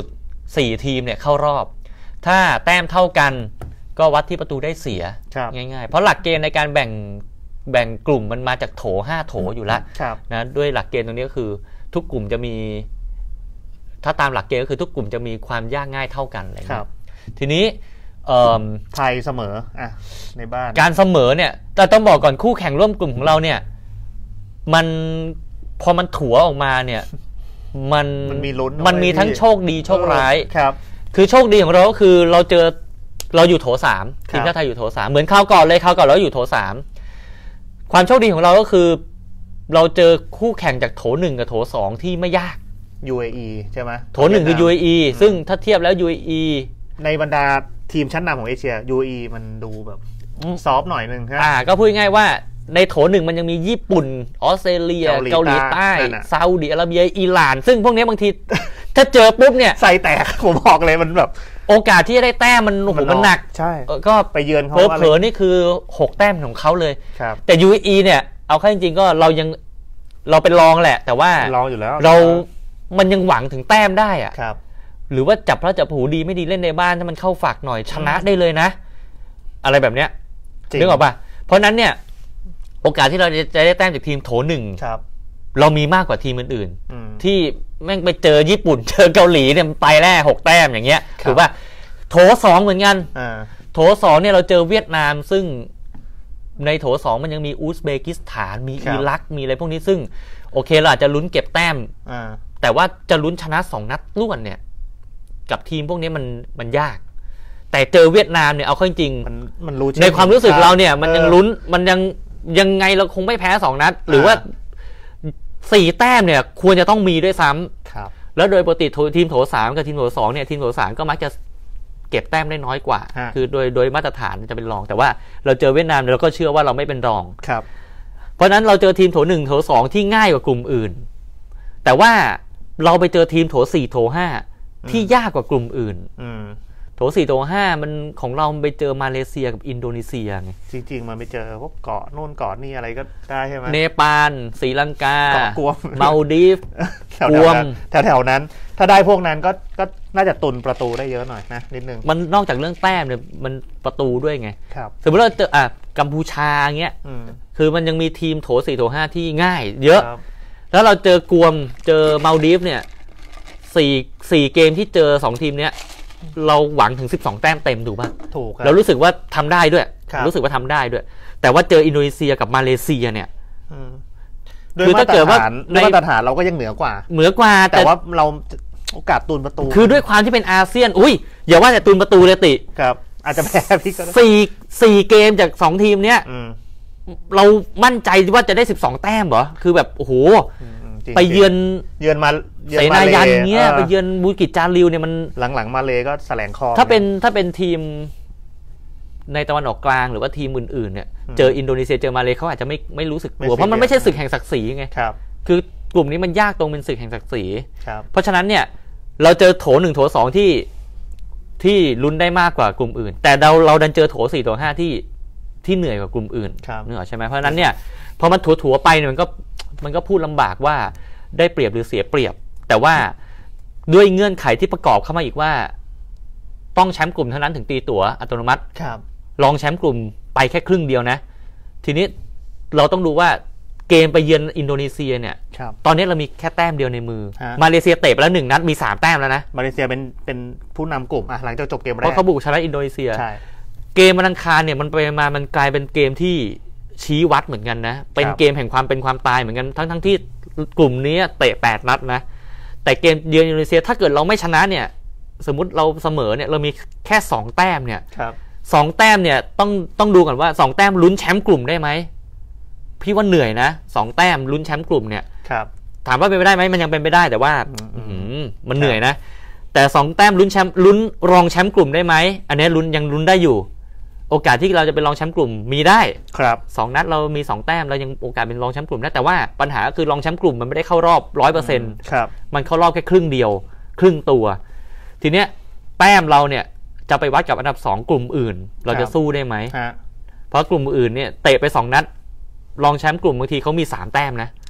สี่ทีมเนี่ยเข้ารอบถ้าแต้มเท่ากันก็วัดที่ประตูได้เสียง่ายๆเพราะหลักเกณฑ์ในการแบ่งแบ่งกลุ่มมันมาจากโถห้าโถอยู่แล้วนะด้วยหลักเกณฑ์ตรงนี้ก็คือทุกกลุ่มจะมีถ้าตามหลักเกณฑ์ก็คือทุกกลุ่มจะมีความยากง่ายเท่ากันอะไรอย่างเงี้ยทีนี้ไทยเสมออ่ะในบ้านการเสมอเนี่ยแต่ต้องบอกก่อนคู่แข่งร่วมกลุ่มของเราเนี่ยมันพอมันถัวออกมาเนี่ยมันมันมีลุ้นมันมีทั้งโชคดีโชคร้ายครับคือโชคดีของเราก็คือเราเจอเราอยู่โถสามทีมชาติไทยอยู่โถสามเหมือนคราวก่อนเลยคราวก่อนเราอยู่โถสามความโชคดีของเราก็คือเราเจอคู่แข่งจากโถหนึ่งกับโถสองที่ไม่ยากยู เอ อี ใช่ไหมโถหนึ่งคือ ยู เอ อี ซึ่งถ้าเทียบแล้ว ยู เอ อีในบรรดาทีมชั้นนำของเอเชีย ยู เอ อี มันดูแบบซอฟหน่อยนึงครับอ่าก็พูดง่ายว่าในโถหนึ่งมันยังมีญี่ปุ่นออสเตรเลียเกาหลีใต้ซาอุดิอาระเบียอิหร่านซึ่งพวกนี้บางทีถ้าเจอปุ๊บเนี่ยใส่แตกผมบอกเลยมันแบบโอกาสที่จะได้แต้มมันโอ้โหมันหนักใช่ก็ไปเยือนเขาเผลอๆนี่คือหกแต้มของเขาเลยครับแต่ ยู เอ อี เนี่ยเอาเข้าจริงๆก็เรายังเราเป็นรองแหละแต่ว่ารองอยู่แล้วเรามันยังหวังถึงแต้มได้อะครับหรือว่าจับพระจับผูดีไม่ดีเล่นในบ้านถ้ามันเข้าฝักหน่อยชนะได้เลยนะอะไรแบบเนี้ยนึกออกป่ะเพราะนั้นเนี่ยโอกาสที่เราจะได้แต้มจากทีมโถหนึ่งเรามีมากกว่าทีมอื่นๆที่แม่งไปเจอญี่ปุ่นเจอเกาหลีเนี่ยไปแรกหกแต้มอย่างเงี้ยถูกป่ะโถสองเหมือนกันโถสองเนี่ยเราเจอเวียดนามซึ่งในโถสองมันยังมีอุซเบกิสถานมีอิรักมีอะไรพวกนี้ซึ่งโอเคเราอาจจะลุ้นเก็บแต้มแต่ว่าจะลุ้นชนะสองนัดรวดเนี่ยกับทีมพวกนี้มันมันยากแต่เจอเวียดนามเนี่ยเอาเข้าจริงมันมันรู้ในความรู้สึกเราเนี่ยมันยังลุ้นมันยังยังไงเราคงไม่แพ้สองนัดหรือว่าสี่แต้มเนี่ยควรจะต้องมีด้วยซ้ำแล้วโดยปกติทีมโถสามกับทีมโถสองเนี่ยทีมโถสามก็มักจะเก็บแต้มได้น้อยกว่าคือโดยโดยมาตรฐานจะเป็นรองแต่ว่าเราเจอเวียดนามเราก็เชื่อว่าเราไม่เป็นรองครับเพราะนั้นเราเจอทีมโถหนึ่งโถสองที่ง่ายกว่ากลุ่มอื่นแต่ว่าเราไปเจอทีมโถสี่โถห้าที่ยากกว่ากลุ่มอื่นโถสี่โถห้ามันของเราไปเจอมาเลเซียกับอินโดนีเซียไงจริงๆมันไปเจอพวกเกาะโน่นเกาะนี่อะไรก็ได้ใช่ไหมเนปาลศรีลังกาเกาะกวมมาลดีฟกวมแถวๆนั้นถ้าได้พวกนั้นก็ก็น่าจะตุนประตูได้เยอะหน่อยนะนิดนึงมันนอกจากเรื่องแต้มเนี่ยมันประตูด้วยไงครับสมมติเราเจออ่ะกัมพูชาเงี้ยคือมันยังมีทีมโถสี่โถห้าที่ง่ายเยอะแล้วเราเจอกวมเจอมาลดีฟเนี่ยสี่สี่เกมที่เจอสองทีมเนี้ยเราหวังถึงสิบสองแต้มเต็มถูกป่ะถูกเรารู้สึกว่าทำได้ด้วยรู้สึกว่าทำได้ด้วยแต่ว่าเจออินโดนีเซียกับมาเลเซียเนี่ยคือถ้าเกิดว่าในมาตรฐานเราก็ยังเหนือกว่าเหนือกว่าแต่ว่าเราโอกาสตูนประตูคือด้วยความที่เป็นอาเซียนอุ้ยอย่าว่าแต่ตูนประตูเลยติครับอาจจะแพ้พี่ก็สี่สี่เกมจากสองทีมเนี้ยเรามั่นใจว่าจะได้สิบสองแต้มเหรอคือแบบโอ้โหไปเยือนเยือนมาเสนายันเงี้ยไปเยือนบูกิจจาริวเนี่ยมันหลังๆมาเลก็แสลงคอถ้าเป็นถ้าเป็นทีมในตะวันออกกลางหรือว่าทีมอื่นๆเนี่ยเจออินโดนีเซียเจอมาเลเขาอาจจะไม่ไม่รู้สึกกลัวเพราะมันไม่ใช่ศึกแห่งศักดิ์ศรีไงครับคือกลุ่มนี้มันยากตรงเป็นศึกแห่งศักดิ์ศรีเพราะฉะนั้นเนี่ยเราเจอโถหนึ่งโถสองที่ที่ลุ้นได้มากกว่ากลุ่มอื่นแต่เราเราดันเจอโถสี่โถห้าที่ที่เหนื่อยกว่ากลุ่มอื่นนึกออกใช่ไหมเพราะฉะนั้นเนี่ยพอมันถัวๆไปเนี่ยมันก็มันก็พูดลำบากว่าได้เปรียบหรือเสียเปรียบแต่ว่าด้วยเงื่อนไขที่ประกอบเข้ามาอีกว่าต้องแชมป์กลุ่มเท่านั้นถึงตีตั๋วอัตโนมัติรองแชมป์กลุ่มไปแค่ครึ่งเดียวนะทีนี้เราต้องดูว่าเกมไปเยือนอินโดนีเซียเนี่ยตอนนี้เรามีแค่แต้มเดียวในมือมาเลเซียเตะไปแล้วหนึ่งนัดมีสามแต้มแล้วนะมาเลเซียเป็นเป็นผู้นำกลุ่มอ่ะหลังจากจบเกมแรกเพราะเขาบุกชนะอินโดนีเซียเกมวันอังคารเนี่ยมันไปมามันกลายเป็นเกมที่ชี้วัดเหมือนกันนะเป็นเกมแห่งความเป็นความตายเหมือนกันทั้งทั้งที่กลุ่มนี้เตะแปดนัดนะแต่เกมเยือนอินโดนีเซียถ้าเกิดเราไม่ชนะเนี่ยสมมุติเราเสมอเนี่ยเรามีแค่สองแต้มเนี่ยสองแต้มเนี่ยต้องต้องดูก่อนว่าสองแต้มลุ้นแชมป์กลุ่มได้ไหมพี่ว่าเหนื่อยนะสองแต้มลุ้นแชมป์กลุ่มเนี่ยถามว่าเป็นไปได้ไหมมันยังเป็นไปได้แต่ว่ามันเหนื่อยนะแต่สองแต้มลุ้นแชมป์ลุ้นรองแชมป์กลุ่มได้ไหมอันนี้ลุ้นยังลุ้นได้อยู่โอกาสที่เราจะเป็นรองแชมป์กลุ่มมีได้ครับสองนัดเรามีสองแต้มเรายังโอกาสเป็นรองแชมป์กลุ่มได้แต่ว่าปัญหาคือรองแชมป์กลุ่มมันไม่ได้เข้ารอบ ร้อยเปอร์เซ็นต์ครับมันเข้ารอบแค่ครึ่งเดียวครึ่งตัวทีเนี้ยแต้มเราเนี่ยจะไปวัดกับอันดับสองกลุ่มอื่นเราจะสู้ได้ไหมเพราะกลุ่มอื่นเนี่ยเตะไปสองนัดรองแชมป์กลุ่มบางทีเขามีสามแต้มนะครับเพ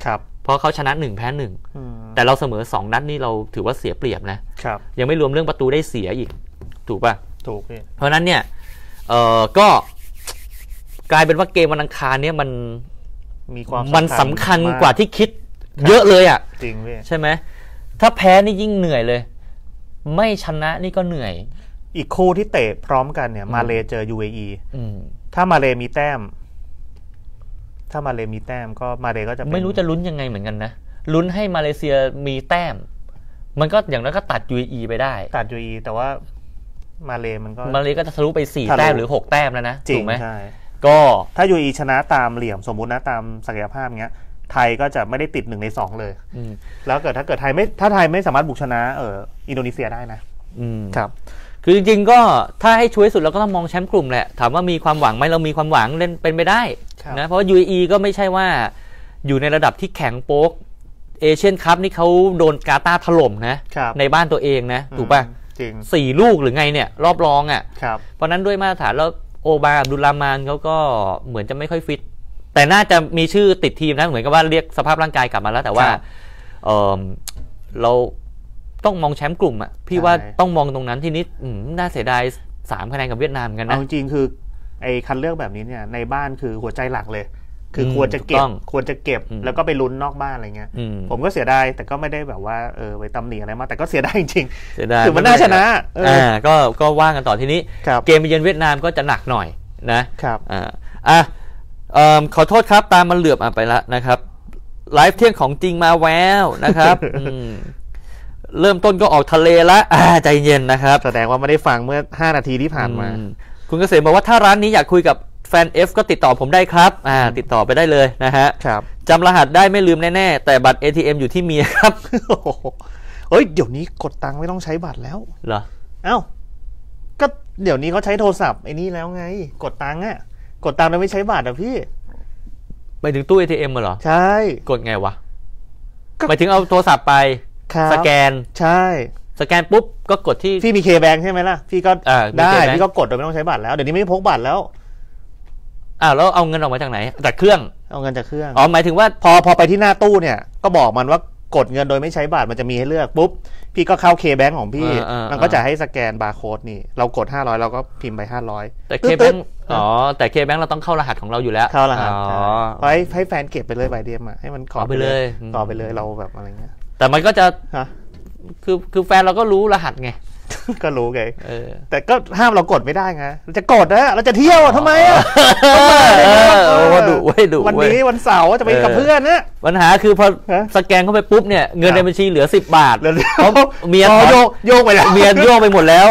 เพราะเขาชนะหนึ่งแพ้หนึ่งแต่เราเสมอสองนัดนี่เราถือว่าเสียเปรียบนะครับยังไม่รวมเรื่องประตูได้เสียอีกถูกป่ะถูกเพราะนั้นเนี่ยเออก็กลายเป็นว่าเกมวันอังคารเนี่ยมันมีความมันสำคัญกว่าที่คิดเยอะเลยอ่ะจริงพี่ใช่ไหมถ้าแพ้นี่ยิ่งเหนื่อยเลยไม่ชนะนี่ก็เหนื่อยอีกคู่ที่เตะพร้อมกันเนี่ยมาเลเจอ ยู เอ อี ถ้ามาเลมีแต้มถ้ามาเลมีแต้มก็มาเลก็จะไม่รู้จะลุ้นยังไงเหมือนกันนะลุ้นให้มาเลเซียมีแต้มมันก็อย่างนั้นก็ตัด ยู เอ อี ไปได้ตัด ยู เอ อี แต่ว่ามาเลมันก็มาเลก็จะทะลุไปสี่แต้มหรือหกแต้มแล้วนะถูกไหมใช่ก็ถ้า ยู เอ อี ชนะตามเหลี่ยมสมมุตินะตามศักยภาพเงี้ยไทยก็จะไม่ได้ติดหนึ่งในสองเลยแล้วเกิดถ้าเกิดไทยไม่ถ้าไทยไม่สามารถบุกชนะเอออินโดนีเซียได้นะครับคือจริงๆก็ถ้าให้ช่วยสุดเราก็ต้องมองแชมป์กลุ่มแหละถามว่ามีความหวังไหมเรามีความหวังเล่นเป็นไปได้นะเพราะว่า ยู เอ อี ก็ไม่ใช่ว่าอยู่ในระดับที่แข็งโป๊กเอเชียนคัพนี่เขาโดนกาตาร์ถล่มนะในบ้านตัวเองนะถูกป่ะจริงสี่ลูกหรือไงเนี่ยรอบรองอ่ะเพราะนั้นด้วยมาตรฐานแล้วโอบาอับดุลรามานเขาก็เหมือนจะไม่ค่อยฟิตแต่น่าจะมีชื่อติดทีมนะเหมือนกับว่าเรียกสภาพร่างกายกลับมาแล้วแต่ว่าเออเราต้องมองแชมป์กลุ่มอ่ะพี่ว่าต้องมองตรงนั้นที่นิดน่าเสียดายสามคะแนนกับเวียดนามกันนะจริงๆคือไอ้คันเลือกแบบนี้เนี่ยในบ้านคือหัวใจหลักเลยคือควรจะเก็บควรจะเก็บแล้วก็ไปลุ้นนอกบ้านอะไรเงี้ยผมก็เสียดายแต่ก็ไม่ได้แบบว่าเออไปตำหนิอะไรมาแต่ก็เสียดายจริงๆถือมันน่าชนะอ่าก็ก็ว่ากันต่อทีนี้เกมไปเยือนเวียดนามก็จะหนักหน่อยนะครับอ่าอ่ะขอโทษครับตามมาเหลือบอ่ะไปละนะครับไลฟ์เที่ยงของจริงมาแววนะครับเริ่มต้นก็ออกทะเลละอ่าใจเย็นนะครับแสดงว่าไม่ได้ฟังเมื่อห้านาทีที่ผ่านมาคุณเกษมบอกว่าถ้าร้านนี้อยากคุยกับแฟน F ก็ติดต่อผมได้ครับอ่าติดต่อไปได้เลยนะฮะครับจำรหัสได้ไม่ลืมแน่ๆแต่บัตร เอ ที เอ็ม อยู่ที่เมียครับเฮ้ยเดี๋ยวนี้กดตังค์ไม่ต้องใช้บัตรแล้วเหรอเอ้าก็เดี๋ยวนี้เขาใช้โทรศัพท์ไอ้นี่แล้วไงกดตังค์อ่ะกดตังค์โดยไม่ใช้บัตรอ่ะพี่ไปถึงตู้ เอ ที เอ็ม เหรอใช่กดไงวะไปถึงเอาโทรศัพท์ไปสแกนใช่สแกนปุ๊บก็กดที่พี่มีเคแบงค์ใช่ไหมล่ะพี่ก็ได้พี่ก็กดโดยไม่ต้องใช้บัตรแล้วเดี๋ยวนี้ไม่พกบัตรแล้วอ้าวแล้วเอาเงินออกมาจากไหนจากเครื่องเอาเงินจากเครื่องอ๋อหมายถึงว่าพอพอไปที่หน้าตู้เนี่ยก็บอกมันว่ากดเงินโดยไม่ใช้บัตรมันจะมีให้เลือกปุ๊บพี่ก็เข้าเคแบงค์ของพี่มันก็จะให้สแกนบาร์โค้ดนี่เรากดห้าร้อยเราก็พิมพ์ไปห้าร้อยแต่เคแบงค์อ๋อแต่เคแบงค์เราต้องเข้ารหัสของเราอยู่แล้วเข้ารหัสอ๋อไว้ให้แฟนเก็บไปเลยใบเดียมอ่ะให้มันขอไปเลยต่อไปเลยเราแบบอะไรเงี้ยแต่มันก็จะคือคือแฟนเราก็รู้รหัสไงก็รู้ไงแต่ก็ห้ามเรากดไม่ได้ไงเราจะกดนะเราจะเที่ยวทำไมอ่ะวันดุไว้ดุวันนี้วันเสาร์จะไปกับเพื่อนนะปัญหาคือพอสแกนเข้าไปปุ๊บเนี่ยเงินในบัญชีเหลือสิบบาทเพราะเมียโยกโยกไปแล้วเมียโยกไปหมดแล้ว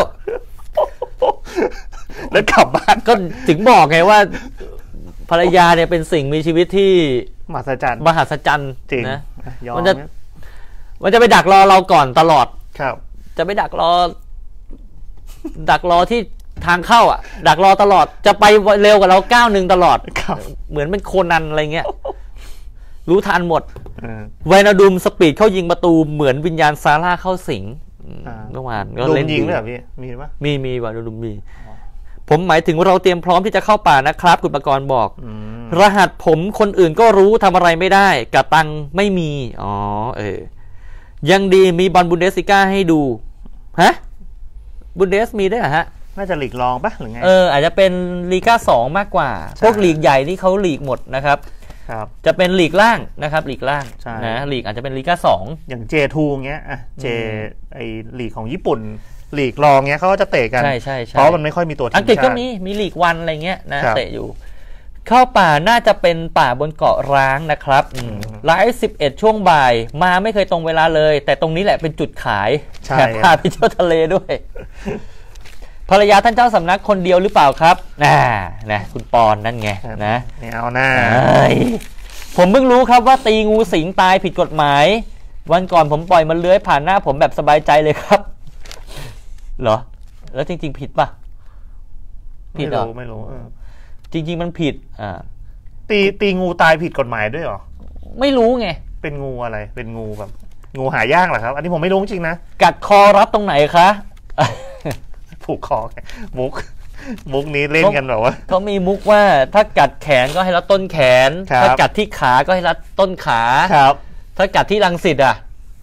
แล้วกลับบ้านก็ถึงบอกไงว่าภรรยาเนี่ยเป็นสิ่งมีชีวิตที่มหัศจรรย์มหัศจรรย์จริงนะมันจะมันจะไปดักรอเราก่อนตลอดครับจะไปดักรอดักรอที่ทางเข้าอ่ะดักรอตลอดจะไปเร็วกว่าเราก้าวหนึ่งตลอดเหมือนเป็นโคนันอะไรเงี้ยรู้ทันหมดไวนาดุมสปีดเข้ายิงประตูเหมือนวิญญาณซาร่าเข้าสิงเมื่อวานก็เล่นยิงเลยเหรอพี่มีปะมีมีวานาดุมมีผมหมายถึงว่าเราเตรียมพร้อมที่จะเข้าป่านะครับคุณประกรณ์บอกรหัสผมคนอื่นก็รู้ทำอะไรไม่ได้กระตังไม่มีอ๋อเออยังดีมีบอลบุนเดสลิก้าให้ดูฮะบุนเดสมีได้เหรอฮะน่าจะลีกรองปะหรือไงเอออาจจะเป็นลีก้าสองมากกว่าพวกลีกใหญ่ที่เขาลีกหมดนะครับครับจะเป็นลีกล่างนะครับลีกล่างนะลีกอาจจะเป็นลีก้าสองอย่าง เจ ทู เงี้ยอ่ะ J ไอลีกของญี่ปุ่นลีกรองเงี้ยเขาก็จะเตะกันใช่ใช่เพราะมันไม่ค่อยมีตัวทีมชาติอังกฤษก็มีมีลีกวันอะไรเงี้ยนะเตะอยู่เข้าป่าน่าจะเป็นป่าบนเกาะร้างนะครับไลฟ์สิบเอ็ดช่วงบ่ายมาไม่เคยตรงเวลาเลยแต่ตรงนี้แหละเป็นจุดขายแถมพาไปเที่ยวทะเลด้วยภรรยาท่านเจ้าสำนักคนเดียวหรือเปล่าครับน่านะคุณปอนนั่นไงนะไม่เอาหน้าผมเพิ่งรู้ครับว่าตีงูสิงตายผิดกฎหมายวันก่อนผมปล่อยมันเลื้อยผ่านหน้าผมแบบสบายใจเลยครับเหรอแล้วจริงๆผิดป่ะผิดเหรอไม่รู้จริงๆมันผิดอ่าตีตีงูตายผิดกฎหมายด้วยเหรอไม่รู้ไงเป็นงูอะไรเป็นงูแบบงูหายากเหรอครับอันนี้ผมไม่รู้จริงนะกัดคอรับตรงไหนคะผูกคอมุกมุกนี้เล่นกันแบบว่าเขามีมุกว่าถ้ากัดแขนก็ให้รัดต้นแขนถ้ากัดที่ขาก็ให้รัดต้นขาครับถ้ากัดที่รังสิตอ่ะ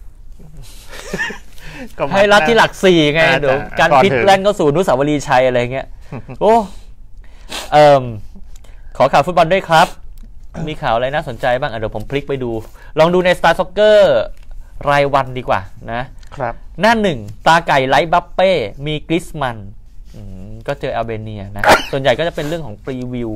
ให้รัดที่หลักสี่ไงเดี๋ยวการพิษแล่นก็สู่นุสาวรีย์ชัยอะไรเงี้ยโอ้เอ่อขอข่าวฟุตบอลด้วยครับมีข่าวอะไรน่าสนใจบ้างเดี๋ยวผมพลิกไปดูลองดูใน Star Soccer รายวันดีกว่านะครับหน้าหนึ่งตาไก่ไลท์บัปเป้มีกริสมันก็เจออัลเบเนียนะส่วนใหญ่ก็จะเป็นเรื่องของพรีวิว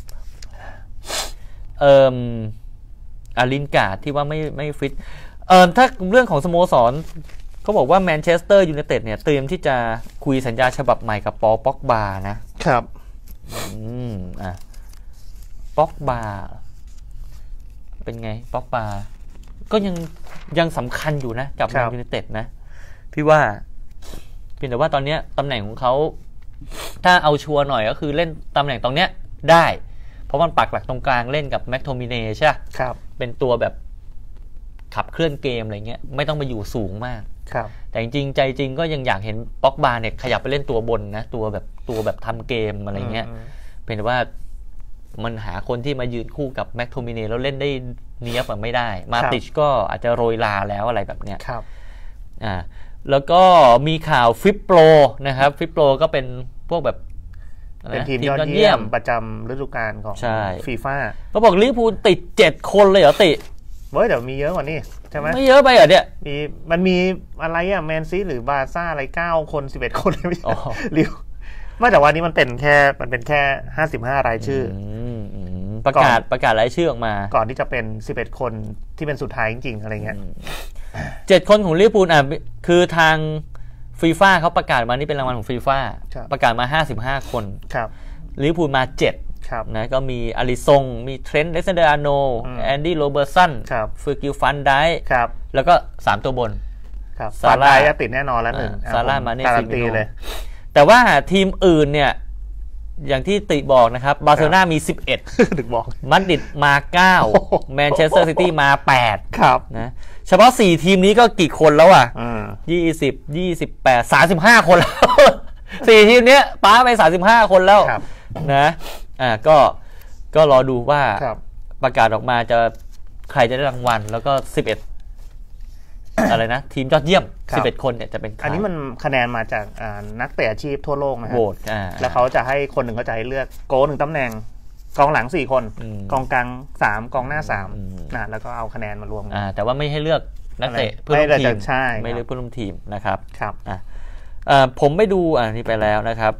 เอ่ออารินการ์ดที่ว่าไม่ไม่ฟิตเอ่อถ้าเรื่องของสโมสรเขาบอกว่าแมนเชสเตอร์ยูไนเต็ดเนี่ยเตรียมที่จะคุยสัญญาฉบับใหม่กับปอป็อกบานะครับอืมอ่ะป็อกบาเป็นไงป็อกบาก็ยังยังสำคัญอยู่นะกับแมนยูไนเต็ดนะพี่ว่าเพียงแต่ว่าตอนนี้ตำแหน่งของเขาถ้าเอาชัวร์หน่อยก็คือเล่นตำแหน่งตรงเนี้ยได้เพราะมันปักหลักตรงกลางเล่นกับแม็กโทมิเน่ใช่ครับเป็นตัวแบบขับเคลื่อนเกมอะไรเงี้ยไม่ต้องไปอยู่สูงมากครับแต่จริงใจจริงก็ยังอยากเห็นป็อกบาเนี่ยขยับไปเล่นตัวบนนะตัวแบบตัวแบบทำเกมอะไรเงี้ยเพียงแต่ว่ามันหาคนที่มายืนคู่กับแม็กโทมิเน่แล้วเล่นได้เนียบแบบไม่ได้มาติชก็อาจจะโรยลาแล้วอะไรแบบเนี้ยครับอ่าแล้วก็มีข่าวฟิปโปรนะครับฟิปโปรก็เป็นพวกแบบเป็นทีมยอดเยี่ยมประจำฤดูกาลของฟีฟ่าเขาบอกลิเวอร์พูลติดเจ็ดคนเลยเหรอติเว้ยเดี๋ยวมีเยอะกว่านี้ใช่ไหมไม่เยอะไปเหรอเนี่ยมีมันมีอะไรอะแมนซีหรือบาร์ซ่าอะไรเก้าคนสิบเอ็ดคนไม่ใช่ลิวไม่แต่วันนี้มันเป็นแค่มันเป็นแค่ห้าสิบห้ารายชื่อประกาศประกาศรายชื่อออกมาก่อนที่จะเป็นสิบเอ็ดคนที่เป็นสุดท้ายจริงๆอะไรเงี้ยเจ็ดคนของลิเวอร์พูลอ่ะคือทางฟีฟ่าเขาประกาศมานี่เป็นรางวัลของฟีฟ่าประกาศมาห้าสิบห้าคนครับลิเวอร์พูลมาเจ็ดนะก็มีอาริซงมีเทรนต์ เล็กซานเดอร์ อาร์โนลด์แอนดี้โรเบอร์สันเฟอร์กิลฟันไดค์แล้วก็สามตัวบนซาร่าติดแน่นอนแล้วหนึ่งซาร่ามาเน่ฟิมิโนเลยแต่ว่าทีมอื่นเนี่ยอย่างที่ติบอกนะครับบาร์เซโลนามีสิบเอ็ดถึงบอกมาดริดมาเก้าแมนเชสเตอร์ซิตี้มาแปดครับนะเฉพาะสี่ทีมนี้ก็กี่คนแล้วอ่ะยี่สิบ ยี่สิบแปด สามสิบห้าคนแล้วสี่ทีมเนี้ยป้าไปสามสิบห้าคนแล้วนะอ่าก็ก็รอดูว่าประกาศออกมาจะใครจะได้รางวัลแล้วก็สิบเอ็ดอะไรนะทีมยอดเยี่ยมสิบเอ็ดคนเนี่ยจะเป็นอันนี้มันคะแนนมาจากนักเตะอาชีพทั่วโลกนะครับโหวตแล้วเขาจะให้คนหนึ่งเขาจะให้เลือกโก้หนึ่งตำแหน่งกองหลังสี่คนกองกลางสามกองหน้าสามนะแล้วก็เอาคะแนนมารวมอ่าแต่ว่าไม่ให้เลือกนักเตะเพื่อนร่วมทีมไม่เลือกเพื่อนร่วมทีมนะครับครับอ่าผมไม่ดูอ่านี่ไปแล้วนะครับ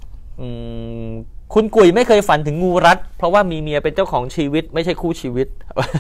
คุณกุยไม่เคยฝันถึงงูรัดเพราะว่ามีเมียเป็นเจ้าของชีวิตไม่ใช่คู่ชีวิต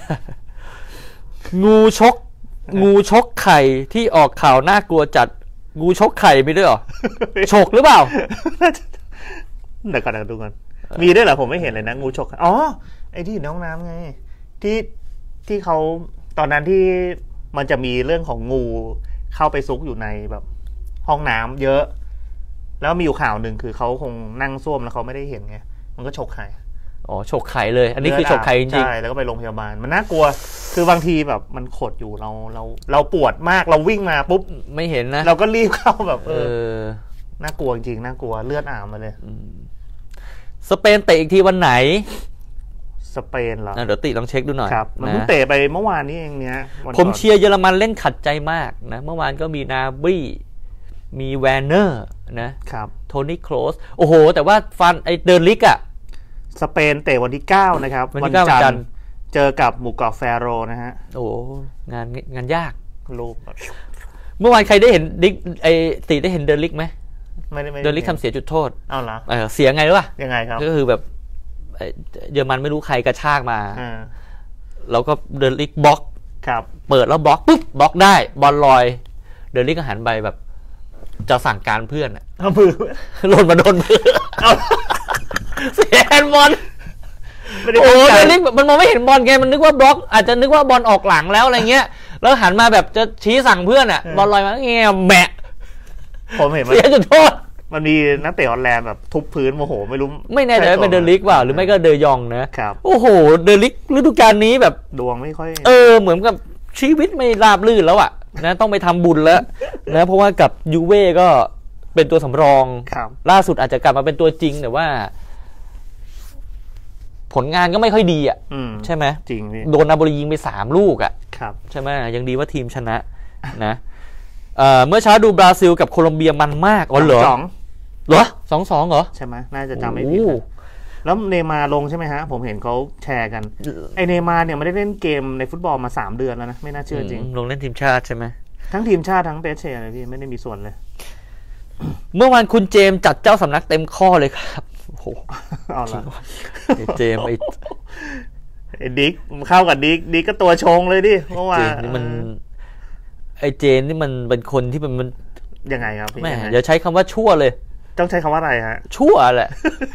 งูชกงูชกไข่ที่ออกข่าวน่ากลัวจัดงูชกไข่ไม่ด้วยหรอฉกหรือเปล่าเดี๋ยวก่อนดูกันมีด้วยเหรอผมไม่เห็นเลยนะงูชกอ๋อไอ้ที่อยู่ในห้องน้ำไงที่ที่เขาตอนนั้นที่มันจะมีเรื่องของงูเข้าไปซุกอยู่ในแบบห้องน้ำเยอะแล้วมีอยู่ข่าวหนึ่งคือเขาคงนั่งส้วมแล้วเขาไม่ได้เห็นไงมันก็ฉกไข่อ๋อฉกไข่เลยอันนี้คือฉกไข่จริงใช่แล้วก็ไปโรงพยาบาลมันน่ากลัวคือบางทีแบบมันขดอยู่เราเราเราปวดมากเราวิ่งมาปุ๊บไม่เห็นนะเราก็รีบเข้าแบบเออน่ากลัวจริงน่ากลัวเลือดอาบมาเลยสเปนเตะอีกทีวันไหนสเปนเหรอเดี๋ยวติลองเช็คดูหน่อยครับมันเพิ่งเตะไปเมื่อวานนี้เองเนี้ยผมเชียร์เยอรมันเล่นขัดใจมากนะเมื่อวานก็มีนาบี้มีแวนเนอร์นะครับโทนี่โครสโอ้โหแต่ว่าฟันไอเดอร์ลิกอะสเปนเตะวันที่เก้านะครับวันจันทร์เจอกับหมู่เกาะแฟโรนะฮะโอ้งานงานยากลูกเมื่อวานใครได้เห็นดิกไอติได้เห็นเดอร์ลิกไหมไม่ได้เดอร์ลิกทำเสียจุดโทษเอาเหรอเสียไงหรือเปล่ายังไงครับก็คือแบบเยอรมันไม่รู้ใครกระชากมาแล้วก็เดอร์ลิกบล็อกเปิดแล้วบล็อกปุ๊บบล็อกได้บอลลอยเดอร์ลิกก็หันไปแบบจะสั่งการเพื่อนอะเอามือหล่นมาโดนมือเสียแอนบอลโอ้เดลิกมันมองไม่เห็นบอลไงมันนึกว่าบล็อกอาจจะนึกว่าบอลออกหลังแล้วอะไรเงี้ยแล้วหันมาแบบจะชี้สั่งเพื่อนอะบอลลอยมาเงี้ยแบะผมเห็นเสียจุดโทษมันมีนักเตะฮอลแลนด์แบบทุบพื้นโมโหไม่รู้ไม่แน่ใจว่าเป็นเดลิกเปล่าหรือไม่ก็เดยองนะครับโอ้โหเดลิกฤดูกาลนี้แบบดวงไม่ค่อยเออเหมือนกับชีวิตไม่ราบรื่นแล้วอะนะต้องไปทำบุญแล้วนะเพราะว่ากับยูเว่ก็เป็นตัวสำรองล่าสุดอาจจะกลับมาเป็นตัวจริงแต่ว่าผลงานก็ไม่ค่อยดีอ่ะใช่ไหมจริงพี่โดนนาโปลียิงไปสามลูกอ่ะใช่ไหมยังดีว่าทีมชนะนะเอ่อเมื่อเช้าดูบราซิลกับโคลอมเบียมันมากอ๋อเหรอสองเหรอสองสองเหรอใช่ไหมน่าจะจำไม่ผิดแล้วเนย์มาร์ลงใช่ไหมฮะผมเห็นเขาแชร์กันไอเนย์มาร์เนี่ยไม่ได้เล่นเกมในฟุตบอลมาสามเดือนแล้วนะไม่น่าเชื่อจริงลงเล่นทีมชาติใช่ไหมทั้งทีมชาติทั้งเปเช่เลยพี่ไม่ได้มีส่วนเลยเมื่อวานคุณเจมจัดเจ้าสำนักเต็มข้อเลยครับโอ้โหเอาละเจมไอไอดิ๊กเข้ากับดิ๊กดิ๊กก็ตัวชงเลยดิเมื่อวานนี่มันไอเจมนี่มันเป็นคนที่มันมันยังไงครับพี่แม่อย่าใช้คำว่าชั่วเลยต้องใช้คำว่าอะไรฮะชั่วแหละ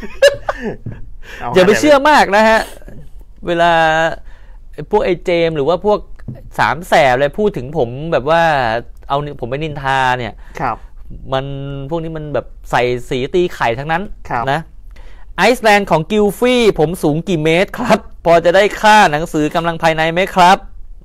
อย่าไปเชื่อมากนะฮะเวลาพวกไอเจมหรือว่าพวกสามแสบเลยพูดถึงผมแบบว่าเอาผมไปนินทาเนี่ยครับมันพวกนี้มันแบบใส่สีตีไข่ทั้งนั้นนะไอซ์แลนด์ของกิลฟี่ผมสูงกี่เมตรครับพอจะได้ค่าหนังสือกำลังภายในไหมครับ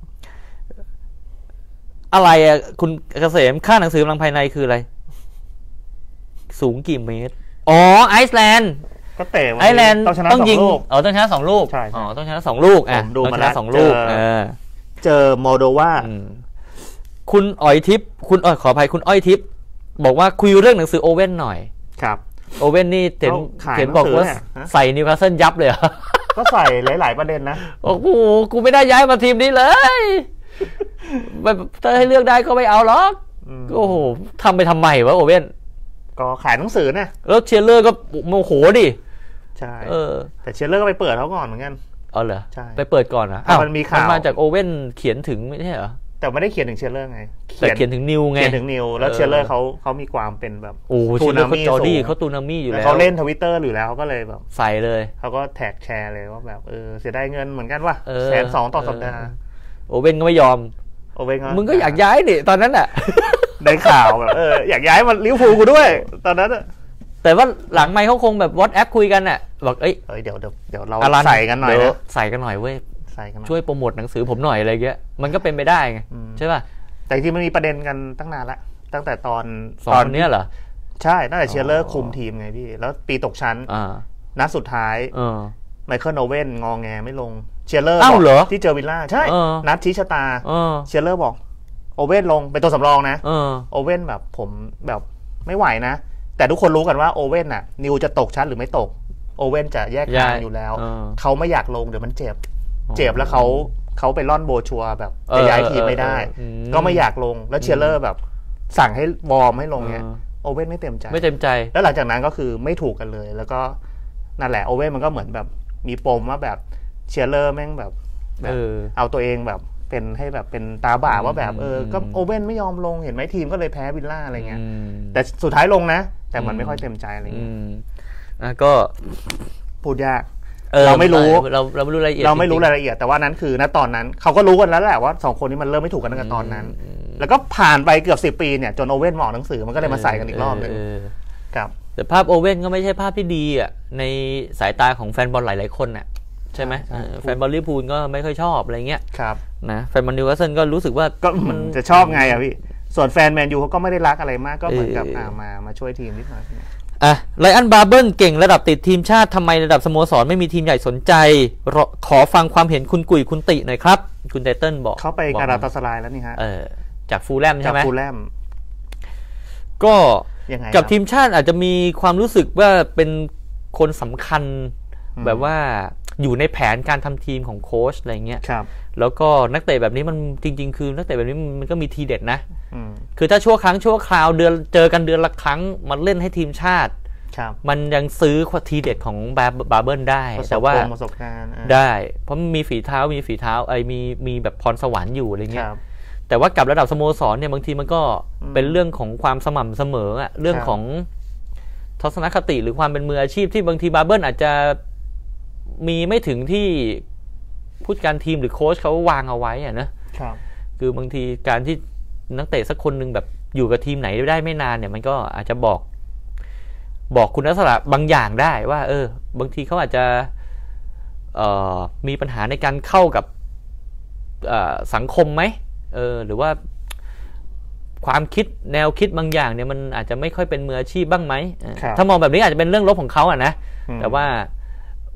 อะไรอ่ะคุณเกษมค่าหนังสือกำลังภายในคืออะไรสูงกี่เมตรอ๋อไอซ์แลนด์ก็เตะไอซ์แลนด์ต้องยิงอ๋อต้องชนะสองลูกอ๋อต้องชนะสองลูกอ่ะต้องชนะสองลูกเจอโมโดวาคุณอ้อยทิพย์คุณอ้อยขออภัยคุณอ้อยทิพย์บอกว่าคุยเรื่องหนังสือโอเว่นหน่อยครับโอเว่นนี่เห็นเห็นบอกว่าใส่นิวคาสเซิลยับเลยก็ใส่หลายๆประเด็นนะโอ้โหกูไม่ได้ย้ายมาทีมนี้เลยแบบถ้าให้เลือกได้ก็ไม่เอาหรอกโอ้โหทำไปทำไมวะโอเว่นก็ขายหนังสือเนี่ยแล้วเชียร์เลอร์ก็โมโหดิใช่เออแต่เชียร์เลอร์ก็ไปเปิดเขาก่อนเหมือนกันอ๋อเหรอใช่ไปเปิดก่อนนะมันมีข่าวมาจากโอเว่นเขียนถึงไม่ใช่เหรอแต่ไม่ได้เขียนถึงเชียร์เลอร์ไงแต่เขียนถึงนิวไงเขียนถึงนิวแล้วเชียร์เลอร์เขาเขามีความเป็นแบบตูนามี่จอร์ดี้เขาตูนามี่อยู่แล้วเขาเล่นทวิตเตอร์อยู่แล้วเขาก็เลยแบบใส่เลยเขาก็แท็กแชร์เลยว่าแบบเออเสียดายเงินเหมือนกันว่าแสนสองต่อสัปดาห์โอเว่นก็ไม่ยอมโอเว่นมึงก็อยากย้ายดิตอนนั้นแหละได้ข่าวแบบเอออยากย้ายมาลิเวอร์พูลกูด้วยตอนนั้นแต่ว่าหลังไมค์เขาคงแบบวอทแอปคุยกันน่ะบอกเอ้ยเดี๋ยวเดี๋ยวเดี๋ยวเราใส่กันหน่อยนะใส่กันหน่อยเว้ยช่วยโปรโมทหนังสือผมหน่อยอะไรเงี้ยมันก็เป็นไปได้ไงใช่ป่ะแต่ที่มันมีประเด็นกันตั้งนานละตั้งแต่ตอนตอนนี้เหรอใช่ตั้งแต่เชียร์เลอร์คุมทีมไงพี่แล้วปีตกชั้นนัดสุดท้ายไมเคิลโอเว่นงอแงไม่ลงเชียร์เลอร์ที่เจอวิลล่าใช่นัดชี้ชะตาเชียร์เลอร์บอกโอเว่นลงเป็นตัวสำรองนะโอเว่นแบบผมแบบไม่ไหวนะแต่ทุกคนรู้กันว่าโอเว่นน่ะนิวจะตกชั้นหรือไม่ตกโอเว่นจะแยกทางอยู่แล้วเขาไม่อยากลงเดี๋ยวมันเจ็บเจ็บแล้วเขาเขาไปล่อนโบชัวแบบจะย้ายทีมไม่ได้ก็ไม่อยากลงแล้วเชียร์เลอร์แบบสั่งให้วอร์มให้ลงเนี้ยโอเว่นไม่เต็มใจไม่เต็มใจแล้วหลังจากนั้นก็คือไม่ถูกกันเลยแล้วก็นั่นแหละโอเว่นมันก็เหมือนแบบมีปมว่าแบบเชียร์เลอร์แม่งแบบเอาตัวเองแบบเป็นให้แบบเป็นตาบ่าว่าแบบเออก็โอเว่นไม่ยอมลงเห็นไหมทีมก็เลยแพ้วิลล่าอะไรเงี้ยแต่สุดท้ายลงนะแต่มันไม่ค่อยเต็มใจอะไรเงี้ยอ่ะก็พูดยากเราไม่รู้เราเราไม่รู้รายละเอียดเราไม่รู้รายละเอียดแต่ว่านั้นคือณตอนนั้นเขาก็รู้กันแล้วแหละว่าสองคนนี้มันเริ่มไม่ถูกกันตั้งแต่ตอนนั้นแล้วก็ผ่านไปเกือบสิบปีเนี่ยจนโอเว่นหมอกหนังสือมันก็เลยมาใส่กันอีกรอบนึงครับแต่ภาพโอเว่นก็ไม่ใช่ภาพที่ดีอ่ะในสายตาของแฟนบอลหลายๆคนน่ะใช่ไหมแฟนบอลลิเวอร์พูลก็ไม่ค่อยชอบอะไรเงี้ยครับนะแฟนบอลนิวคาสเซิลก็รู้สึกว่าก็มันจะชอบไงอ่ะพี่ส่วนแฟนแมนยูเขาก็ไม่ได้รักอะไรมากก็เหมือนกับมามาช่วยทีมนิดหน่อยอ่ะไลออนบาร์เบิลเก่งระดับติดทีมชาติทำไมระดับสโมสรไม่มีทีมใหญ่สนใจขอฟังความเห็นคุณกุยคุณติหน่อยครับคุณไตเติ้ลบอกเขาไปการาตาสลายแล้วนี่ฮะเออจากฟูลแลมใช่ไหมจากฟูลแลมก็กับทีมชาติอาจจะมีความรู้สึกว่าเป็นคนสำคัญแบบว่าอยู่ในแผนการทำทีมของโค้ชอะไรเงี้ยแล้วก็นักเตะแบบนี้มันจริงๆคือนักเตะแบบนี้มันก็มีทีเด็ดนะคือถ้าชั่วครั้งชั่วคราวเดือนเจอกันเดือนละครั้งมันเล่นให้ทีมชาติมันยังซื้อทีเด็ดของบาร์เบิลได้แต่ว่าได้เพราะมีฝีเท้ามีฝีเท้าไอ้มีมีแบบพรสวรรค์อยู่อะไรเงี้ยแต่ว่ากับระดับสโมสรเนี่ยบางทีมันก็เป็นเรื่องของความสม่ำเสมออะเรื่องของทัศนคติหรือความเป็นมืออาชีพที่บางทีบาร์เบิลอาจจะมีไม่ถึงที่ผู้จัดการทีมหรือโค้ชเขาวางเอาไว้อะนะคือบางทีการที่นักเตะสักคนหนึ่งแบบอยู่กับทีมไหนได้ไม่นานเนี่ยมันก็อาจจะบอกบอกคุณลักษณะบางอย่างได้ว่าเออบางทีเขาอาจจะเอ่อมีปัญหาในการเข้ากับสังคมไหมเออหรือว่าความคิดแนวคิดบางอย่างเนี่ยมันอาจจะไม่ค่อยเป็นมืออาชีพบ้างไหมถ้ามองแบบนี้อาจจะเป็นเรื่องลบของเขาอ่ะนะแต่ว่า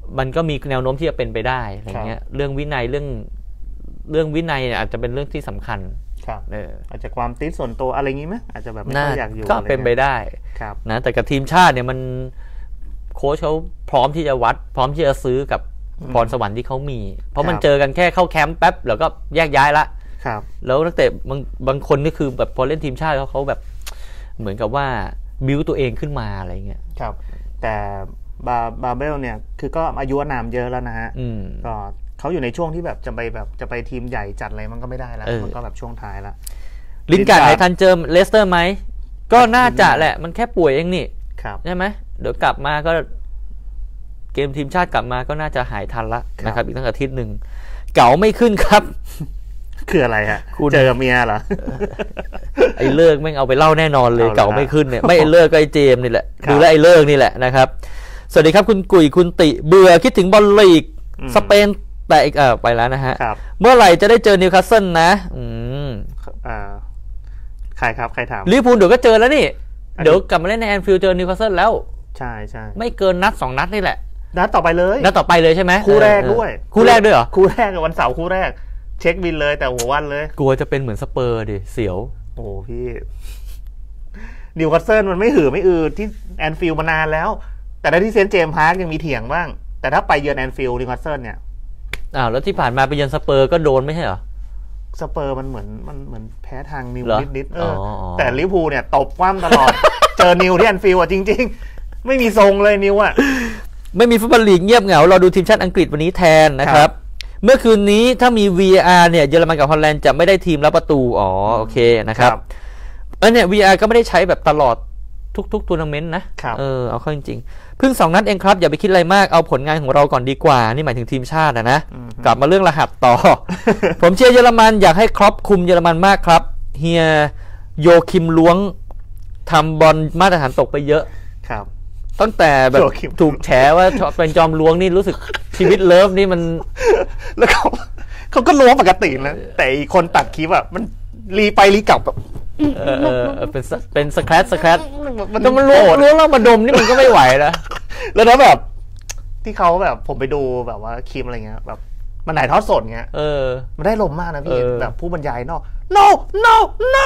มันก็มีแนวโน้มที่จะเป็นไปได้อะไรเงี้ยเรื่องวินัยเรื่องเรื่องวินัยอาจจะเป็นเรื่องที่สำคัญครับเอออาจจะความติดส่วนตัวอะไรงี้ไหมอาจจะแบบไม่ค่อยอยากอยู่ก็เป็นไปได้นะแต่กับทีมชาติเนี่ยมันโค้ชเขาพร้อมที่จะวัดพร้อมที่จะซื้อกับพรสวรรค์ที่เขามีเพราะมันเจอกันแค่เข้าแคมป์แป๊บแล้วก็แยกย้ายละครับแล้วนักเตะบางบางคนนี่คือแบบพอเล่นทีมชาติเขาเขาแบบเหมือนกับว่าบิวตัวเองขึ้นมาอะไรเงี้ยครับแต่บาบาเบลเนี่ยคือก็อายุอานามเยอะแล้วนะฮะก็เขาอยู่ในช่วงที่แบบจะไปแบบจะไปทีมใหญ่จัดอะไรมันก็ไม่ได้แล้วมันก็แบบช่วงท้ายแล้วลินการ์ดไหนทันเจอเลสเตอร์ไหมก็น่าจะแหละมันแค่ป่วยเองนี่ใช่ไหมเดี๋ยวกลับมาก็เกมทีมชาติกลับมาก็น่าจะหายทันละนะครับอีกตั้งอาทิตย์หนึ่งเก๋าไม่ขึ้นครับคืออะไรฮะเจอเมียเหรอไอ้เลิกไม่เอาไปเล่าแน่นอนเลยเก๋าไม่ขึ้นเนี่ยไม่ไอ้เลิกก็ไอ้เจมนี่แหละดูแลไอ้เลิกนี่แหละนะครับสวัสดีครับคุณกุ๋ยคุณติเบื่อคิดถึงบอลลีกสเปนแต่อีกเออไปแล้วนะฮะเมื่อไหร่จะได้เจอนิวคาสเซิลนะอืมอ่าใครครับใครถามลิเวอร์พูลเดี๋ยวก็เจอแล้วนี่เดี๋ยวกลับมาเล่นในแอนฟิลด์เจอนิวคาสเซิลแล้วใช่ใช่ไม่เกินนัดสองนัดนี่แหละนัดต่อไปเลยนัดต่อไปเลยใช่ไหมคู่แรกด้วยคู่แรกด้วยเหรอคู่แรกวันเสาร์คู่แรกเช็คบินเลยแต่หัววันเลยกลัวจะเป็นเหมือนสเปอร์ดิเสียวโอ้พี่นิวคาสเซิลมันไม่หือไม่อืดที่แอนฟิลด์มานานแล้วแต่ถ้าที่เซนต์เจมส์พาร์คยังมีเถียงบ้างแต่ถ้าไปเยือนแอนฟิลด์นิวคาสเซิลเนี่ยอ้าวแล้วที่ผ่านมาไปเยือนสเปอร์ก็โดนไม่ใช่เหรอสเปอร์มันเหมือนมันเหมือนแพ้ทางนิวนิดๆเออแต่ลิเวอร์พูลเนี่ยตบคว่ำตลอด เจอนิวที่แอนฟิลด์อ่ะจริงๆไม่มีทรงเลยนิวอ่ะไม่มีฟุตบอลลีกเงียบเหงาเราดูทีมชาติอังกฤษวันนี้แทนนะครับเมื่อคืนนี้ถ้ามี วี อาร์ เนี่ยเยอรมันกับฮอลแลนด์จะไม่ได้ทีมรับประตูอ๋อโอเคนะครับเออเนี่ย วี อาร์ ก็ไม่ได้ใช้แบบตลอดทุกๆทัวร์นาเมนต์นะเออเอาเข้าจริงๆเพิ่งสองนัดเองครับอย่าไปคิดอะไรมากเอาผลงานของเราก่อนดีกว่านี่หมายถึงทีมชาตินะนะกลับมาเรื่องรหัสต่อ ผมเชียร์เยอรมันอยากให้ครอปคุมเยอรมันมากครับเฮียโยคิมล้วงทำบอลมาตรฐานตกไปเยอะครับตั้งแต่แบบถูกแฉว่าเป็นจอมล้วงนี่รู้สึกชีวิตเลิฟนี่มันแล้วเขาเขาก็ล้วงปกตินะแต่อีกคนตัดคลิปอ่ะมันรีไปรีกลับแบบเออเป็นเป็นสแครตสแครตมันต้องล้วงล้วงแล้วมาดมนี่มันก็ไม่ไหวนะแล้วนะแบบที่เขาแบบผมไปดูแบบว่าคลิปอะไรเงี้ยแบบมันถ่ายทอดสดเงี้ยเออมันได้ลมมากนะพี่แบบผู้บรรยายนอก no no no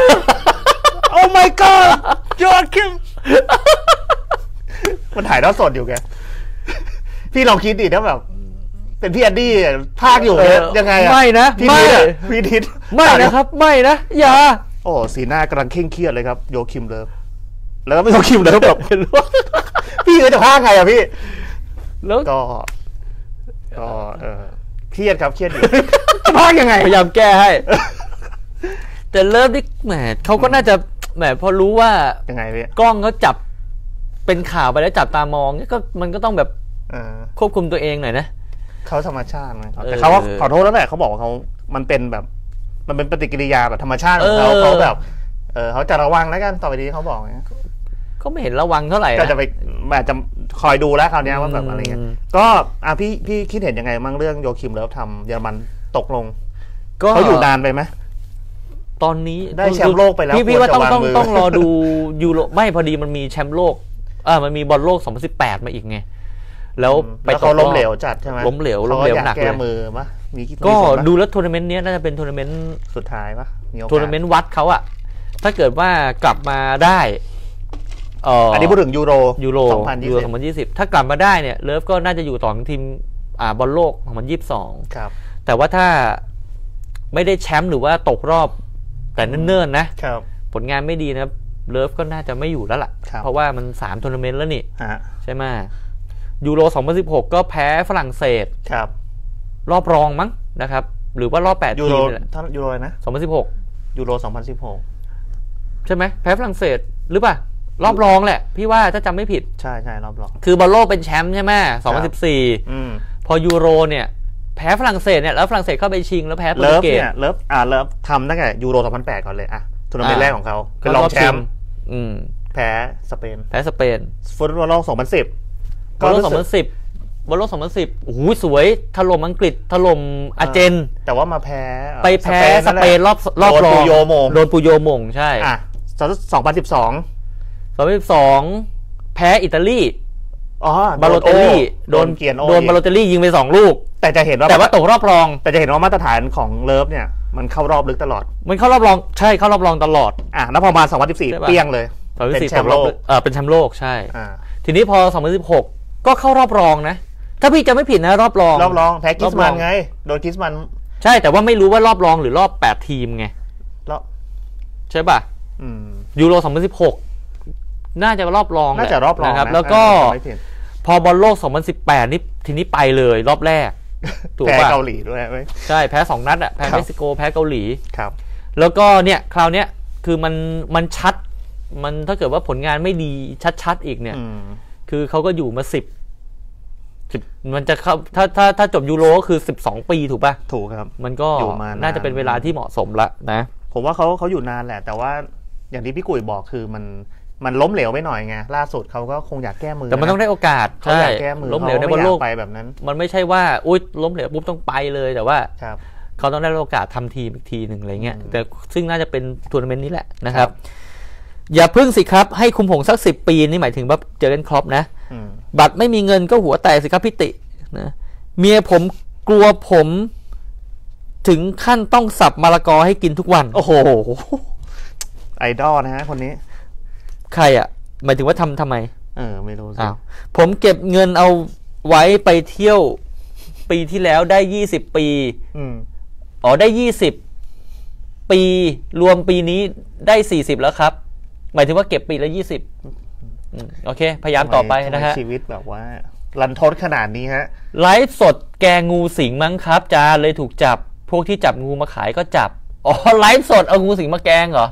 oh my god ยอดคิมมันถ่ายทอดสดอยู่แกพี่ลองคิดดิถ้าแบบเป็นพี่แอดดี้ภาคอยู่ยังไงอะไม่นะไม่พี่ทิศไม่นะครับไม่นะอย่าโอ้สีหน้ากำลังเคร่งเครียดเลยครับโยคิมเลิฟแล้วก็ไม่โยคิมเลิฟแบบพี่ก็จะภาคไงอะพี่แล้วก็ก็เออเครียดครับเครียดอยู่จะภาคยังไงพยายามแก้ให้แต่เลิฟนี่แหมเขาก็น่าจะแหมพอรู้ว่ายังไงพี่กล้องเขาจับเป็นข่าวไปแล้วจับตามองก็มันก็ต้องแบบควบคุมตัวเองหน่อยนะเขาธรรมชาตินะแต่เขาขอโทษแล้วแหละเขาบอกว่าเขามันเป็นแบบมันเป็นปฏิกิริยาแบบธรรมชาติของเขาเขาแบบเออเขาจะระวังแล้วกันต่อไปนี้เขาบอกอย่างเงี้ยก็ไม่เห็นระวังเท่าไหร่ก็จะไปอาจจะคอยดูแล้วคราวนี้ว่าแบบอะไรเงี้ยก็อ่ะพี่พี่คิดเห็นยังไงมั่งเรื่องโยคิมเลิฟทำเยอรมันตกลงเขาอยู่นานไปไหมตอนนี้ได้แชมป์โลกไปแล้วพี่พี่ว่าต้องต้องต้องรอดูยูโรไม่พอดีมันมีแชมป์โลกอ่ามันมีบอลโลกสองพันสิบแปดมาอีกไงแล้วไปเขาล้มเหลวจัดใช่ไหมล้มเหลวล้มเหลวหนักเลยแก้มือปะก็ดูแล้วทัวร์นาเมนต์นี้น่าจะเป็นทัวร์นาเมนต์สุดท้ายปะทัวร์นาเมนต์วัดเขาอะถ้าเกิดว่ากลับมาได้อันนี้พูดถึงยูโรยูโรสองพันยี่สิบถ้ากลับมาได้เนี่ยเลิฟก็น่าจะอยู่ต่อทีมอ่าบอลโลกสองพันยี่สิบสองครับแต่ว่าถ้าไม่ได้แชมป์หรือว่าตกรอบแต่เนิ่นๆนะครับผลงานไม่ดีนะเลิฟก็น่าจะไม่อยู่แล้วล่ะเพราะว่ามันสามทัวร์นาเมนต์แล้วนี่ใช่ไหมยูโรสองพันสิบหกก็แพ้ฝรั่งเศสครับรอบรองมั้งนะครับหรือว่ารอบแปดทีมนี่แหละท่านยูโรนะสองพันสิบหกยูโรสองพันสิบหกใช่ไหมแพ้ฝรั่งเศสหรือเปล่ารอบรองแหละพี่ว่าถ้าจำไม่ผิดใช่ใช่รอบรองคือบอลโลกเป็นแชมป์ใช่ไหมสองพันสิบสี่พอยูโรเนี่ยแพ้ฝรั่งเศสเนี่ยแล้วฝรั่งเศสเข้าไปชิงแล้วแพ้โปรตุเกสเนี่ยเลิฟอ่าเลิฟทำตั้งแต่ยูโรสองพันแปดก่อนเลยอ่ะทัวร์นาเมนต์แรกของเขาคือรองแชมป์แพ้สเปนแพ้สเปนฟุตบอลโลกสองพันสิบบอลโลกสองพันสิบ บอลโลกสองพันสิบโอ้โหสวยถล่มอังกฤษถล่มอาร์เจนแต่ว่ามาแพ้ไปแพ้สเปนรอบรอบรองโดนปูโยมงใช่อ่ะสองพันสิบสองสองพันสิบสองแพ้อิตาลีอ๋อบาโลเตลลี่โดนเกียนโดนบาโลเตลลี่ยิงไปสองลูกแต่จะเห็นว่าแต่ว่าตกรอบรองแต่จะเห็นว่ามาตรฐานของเลิฟเนี่ยมันเข้ารอบลึกตลอดมันเข้ารอบรองใช่เข้ารอบรองตลอดอ่ะแล้วพอมาสองพันสิบสี่เปี้ยงเลยเป็นแชมป์โลกเออเป็นแชมป์โลกใช่ทีนี้พอสองพันสิบหกก็เข้ารอบรองนะถ้าพี่จะไม่ผิดนะรอบรองรอบรองแพ้กิสมันไงโดนกิสมันใช่แต่ว่าไม่รู้ว่ารอบรองหรือรอบแปดทีมไงรอบใช่ป่ะยูโรสองพันสิบหกน่าจะรอบรองน่าจะรอบรองนะครับแล้วก็พอบอลโลกสองพันสิบแปดนี่ทีนี้ไปเลยรอบแรกถูกป่ะแพ้เกาหลีด้วยไหมใช่แพ้สองนัดอ่ะแพ้เม็กซิโกแพ้เกาหลีครับแล้วก็เนี่ยคราวเนี้ยคือมันมันชัดมันถ้าเกิดว่าผลงานไม่ดีชัดๆอีกเนี่ยคือเขาก็อยู่มาสิบสิบมันจะเข้าถ้าถ้าถ้าจบยูโรก็คือสิบสองปีถูกป่ะถูกครับมันก็น่าจะเป็นเวลาที่เหมาะสมละนะผมว่าเขาเขาอยู่นานแหละแต่ว่าอย่างที่พี่กุยบอกคือมันมันล้มเหลวไปหน่อยไงล่าสุดเขาก็คงอยากแก้มือแต่มันต้องได้โอกาสเขาอยากแก้มือล้มเหลวในบอลโลกไปแบบนั้นมันไม่ใช่ว่าอุ้ยล้มเหลวปุ๊บต้องไปเลยแต่ว่าเขาต้องได้โอกาสทำทีมอีกทีหนึ่งอะไรเงี้ยแต่ซึ่งน่าจะเป็นทัวร์นาเมนต์นี้แหละนะครับอย่าพึ่งสิครับให้คุมผงสักสิบปีนี่หมายถึงว่าเจอกันครอปนะบัตรไม่มีเงินก็หัวแตกสิครับพี่ตินะเมียผมกลัวผมถึงขั้นต้องสับมะละกอให้กินทุกวันโอ้โหไอดอลนะฮะคนนี้ใครอ่ะหมายถึงว่าทำทำไมเออไม่รู้สิอ้าวผมเก็บเงินเอาไว้ไปเที่ยวปีที่แล้วได้ยี่สิบปีอืมอ๋อได้ยี่สิบปีรวมปีนี้ได้สี่สิบแล้วครับหมายถึงว่าเก็บปีละยี่สิบโอเคพยายามต่อไปนะฮะชีวิตแบบว่ารันทดขนาดนี้ฮะไลฟ์สดแกงูสิงมั้งครับจ้าเลยถูกจับพวกที่จับงูมาขายก็จับอ๋อไลฟ์สดเอางูสิงมาแกงเหรอ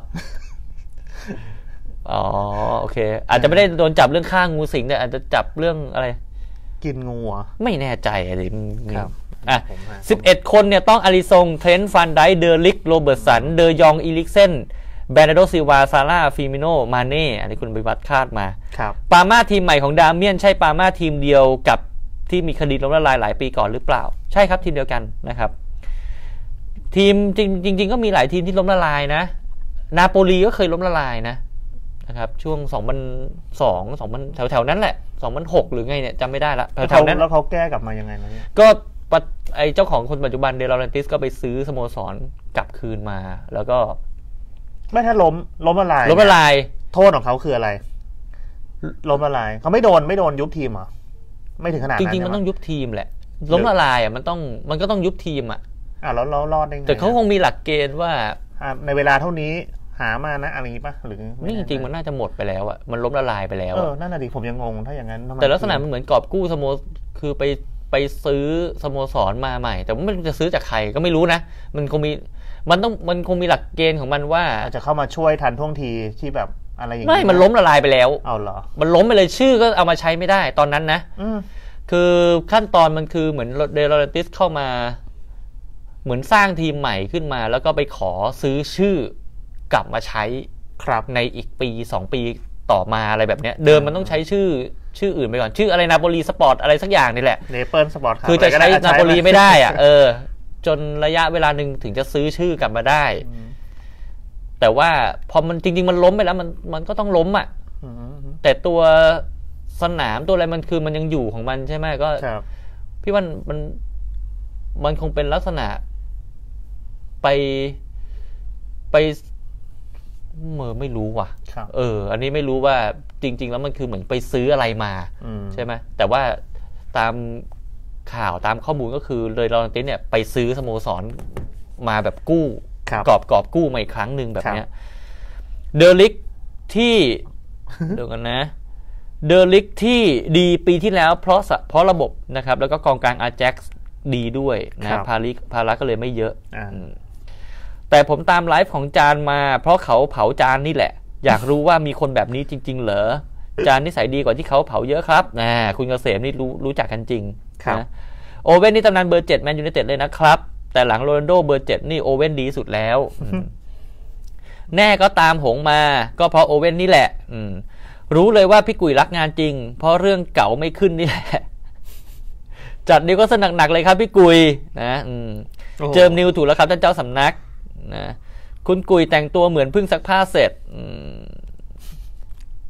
อ๋อโอเคอาจจะไม่ได้โดนจับเรื่องฆ่างูสิงแต่อาจจะจับเรื่องอะไรกินงูไม่แน่ใจอะไรครับอ่ะสิบเอ็ดคนเนี่ยต้องอาริซงเทรนต์ฟันไดเดอริกโรเบิร์ตสันเดยองอีลิกเซนแบรนาโดซิลวาซาร่าฟิมิโนมาเน่อันนี้คุณไปวัดคาดมาปาม่าทีมใหม่ของดาเมียนใช่ปาม่าทีมเดียวกับที่มีคดีล้มละลายหลายปีก่อนหรือเปล่าใช่ครับทีมเดียวกันนะครับทีมจริงจริงๆก็มีหลายทีมที่ล้มละลายนะนาโปลีก็เคยล้มละลายนะนะครับช่วงสองพันสอง สองพันแถวๆนั้นแหละสองพันหกหรือไงเนี่ยจำไม่ได้ละแถวๆนั้นแล้วเขาแก้กลับมายังไงนะก็ไอเจ้าของคนปัจจุบันเดลอเรนติสก็ไปซื้อสโมสรกลับคืนมาแล้วก็ไม่ถ้าล้มล้มละลายล้มละลายโทษของเขาคืออะไรล้มละลายเขาไม่โดนไม่โดนยุบทีมเหรอไม่ถึงขนาดนั้นจริงๆมันต้องยุบทีมแหละล้มละลายอ่ะมันต้องมันก็ต้องยุบทีมอ่ะอ่ะแล้วเรารอดได้ไงแต่เขาคงมีหลักเกณฑ์ว่าในเวลาเท่านี้หามานะอะไรป่ะหรือนี่จริงๆมันน่าจะหมดไปแล้วอ่ะมันล้มละลายไปแล้วเออนั่นน่ะดิผมยังงงถ้าอย่างนั้นแต่ลักษณะมันเหมือนกอบกู้สโมคือไปไปซื้อสโมสรมาใหม่แต่ว่ามันจะซื้อจากใครก็ไม่รู้นะมันคงมีมันต้องมันคงมีหลักเกณฑ์ของมันว่าอาจจะเข้ามาช่วยทันท่วงทีที่แบบอะไรอย่างนี้ไม่มันล้มละลายไปแล้วเอาเหรอมันล้มไปเลยชื่อก็เอามาใช้ไม่ได้ตอนนั้นนะคือขั้นตอนมันคือเหมือนเดลอเรนติสเข้ามาเหมือนสร้างทีมใหม่ขึ้นมาแล้วก็ไปขอซื้อชื่อกลับมาใช้ครับในอีกปีสองปีต่อมาอะไรแบบเนี้ยเดิมมันต้องใช้ชื่อชื่ออื่นไปก่อนชื่ออะไรนาโปลีสปอร์ตอะไรสักอย่างนี่แหละเนเปิลสปอร์ตคือจะใช้นาโปลีไม่ได้อ่ะเออจนระยะเวลาหนึ่งถึงจะซื้อชื่อกลับมาได้แต่ว่าพอมันจริงๆมันล้มไปแล้วมันมันก็ต้องล้มอ่ะแต่ตัวสนามตัวอะไรมันคือมันยังอยู่ของมันใช่ไหมก็พี่ว่ามันมันคงเป็นลักษณะไปไปเมื่อไม่รู้ว่ะเอออันนี้ไม่รู้ว่าจริงๆแล้วมันคือเหมือนไปซื้ออะไรมาใช่ไหมแต่ว่าตามข่าวตามข้อมูลก็คือเลยลอเรนติสเนี่ยไปซื้อสโมสรมาแบบกู้กอบกอบกู้มาอีกครั้งหนึ่งแบบเนี้ยเดอริกที่เดี๋ยวกันนะเดอริกที่ดีปีที่แล้วเพราะเพราะระบบนะครับแล้วก็กองกลางอาร์แจ็คดีด้วยนะพาริพาระก็เลยไม่เยอะแต่ผมตามไลฟ์ของจานมาเพราะเขาเผาจานนี่แหละอยากรู้ว่ามีคนแบบนี้จริงๆเหรอจานนิสัยดีกว่าที่เขาเผาเยอะครับนะคุณเกษมนี่รู้รู้จักกันจริงนะโอเว่นนี่ตำนานเบอร์เจ็ดแมนยูไนเต็ดเลยนะครับแต่หลังโรนัลโดเบอร์เจ็ดนี่โอเว่นดีสุดแล้วแน่ก็ตามหงมาก็เพราะโอเว่นนี่แหละรู้เลยว่าพี่กุยรักงานจริงเพราะเรื่องเก่าไม่ขึ้นนี่แหละจัดนิวก็สนักหนักเลยครับพี่กุยนะเจิมนิวถูกแล้วครับท่านเจ้าสำนักนะคุณกุยแต่งตัวเหมือนเพิ่งซักผ้าเสร็จ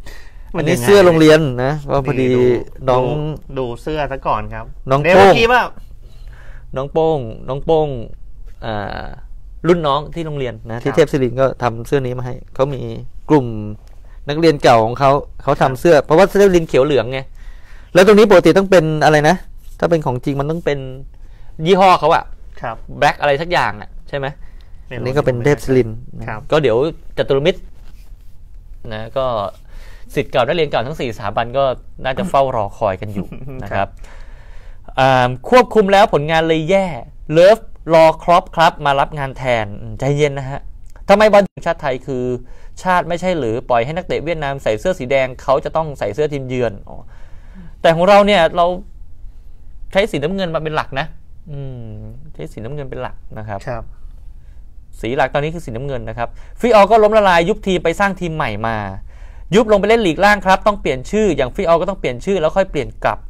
อันนี้เสื้อโรงเรียนนะว่าพอดีน้องดูเสื้อซะก่อนครับน้องโป้งน้องโป้งน้องโป้งอ่ารุ่นน้องที่โรงเรียนนะที่เทพศิรินทร์ก็ทำเสื้อนี้มาให้เขามีกลุ่มนักเรียนเก่าของเขาเขาทำเสื้อเพราะว่าเสื้อลินเขียวเหลืองไงแล้วตรงนี้ปกติต้องเป็นอะไรนะถ้าเป็นของจริงมันต้องเป็นยี่ห้อเขาอะครับแบล็กอะไรสักอย่างอะใช่ไหมอันนี้ก็เป็นเทพศิรินทร์ก็เดี๋ยวจตุรมิตรนะก็ศิษย์เก่านักเรียนเก่าทั้งสี่สถาบันก็น่าจะเฝ้ารอคอยกันอยู่นะครับควบคุมแล้วผลงานเลยแย่เลิฟรอครอปครับมารับงานแทนใจเย็นนะฮะทำไมบอลชาติไทยคือชาติไม่ใช่หรือปล่อยให้นักเตะเวียดนามใส่เสื้อสีแดงเขาจะต้องใส่เสื้อทีมเยือนแต่ของเราเนี่ยเราใช้สีน้ำเงินมาเป็นหลักนะอืมใช้สีน้ำเงินเป็นหลักนะครับครับสีหลักตอนนี้คือสีน้ำเงินนะครับฟิออก็ล้มละลายยุบทีมไปสร้างทีมใหม่มายุบลงไปเล่นลีกล่างครับต้องเปลี่ยนชื่ออย่างฟิออก็ต้องเปลี่ยนชื่อแล้วค่อยเปลี่ยนกลับ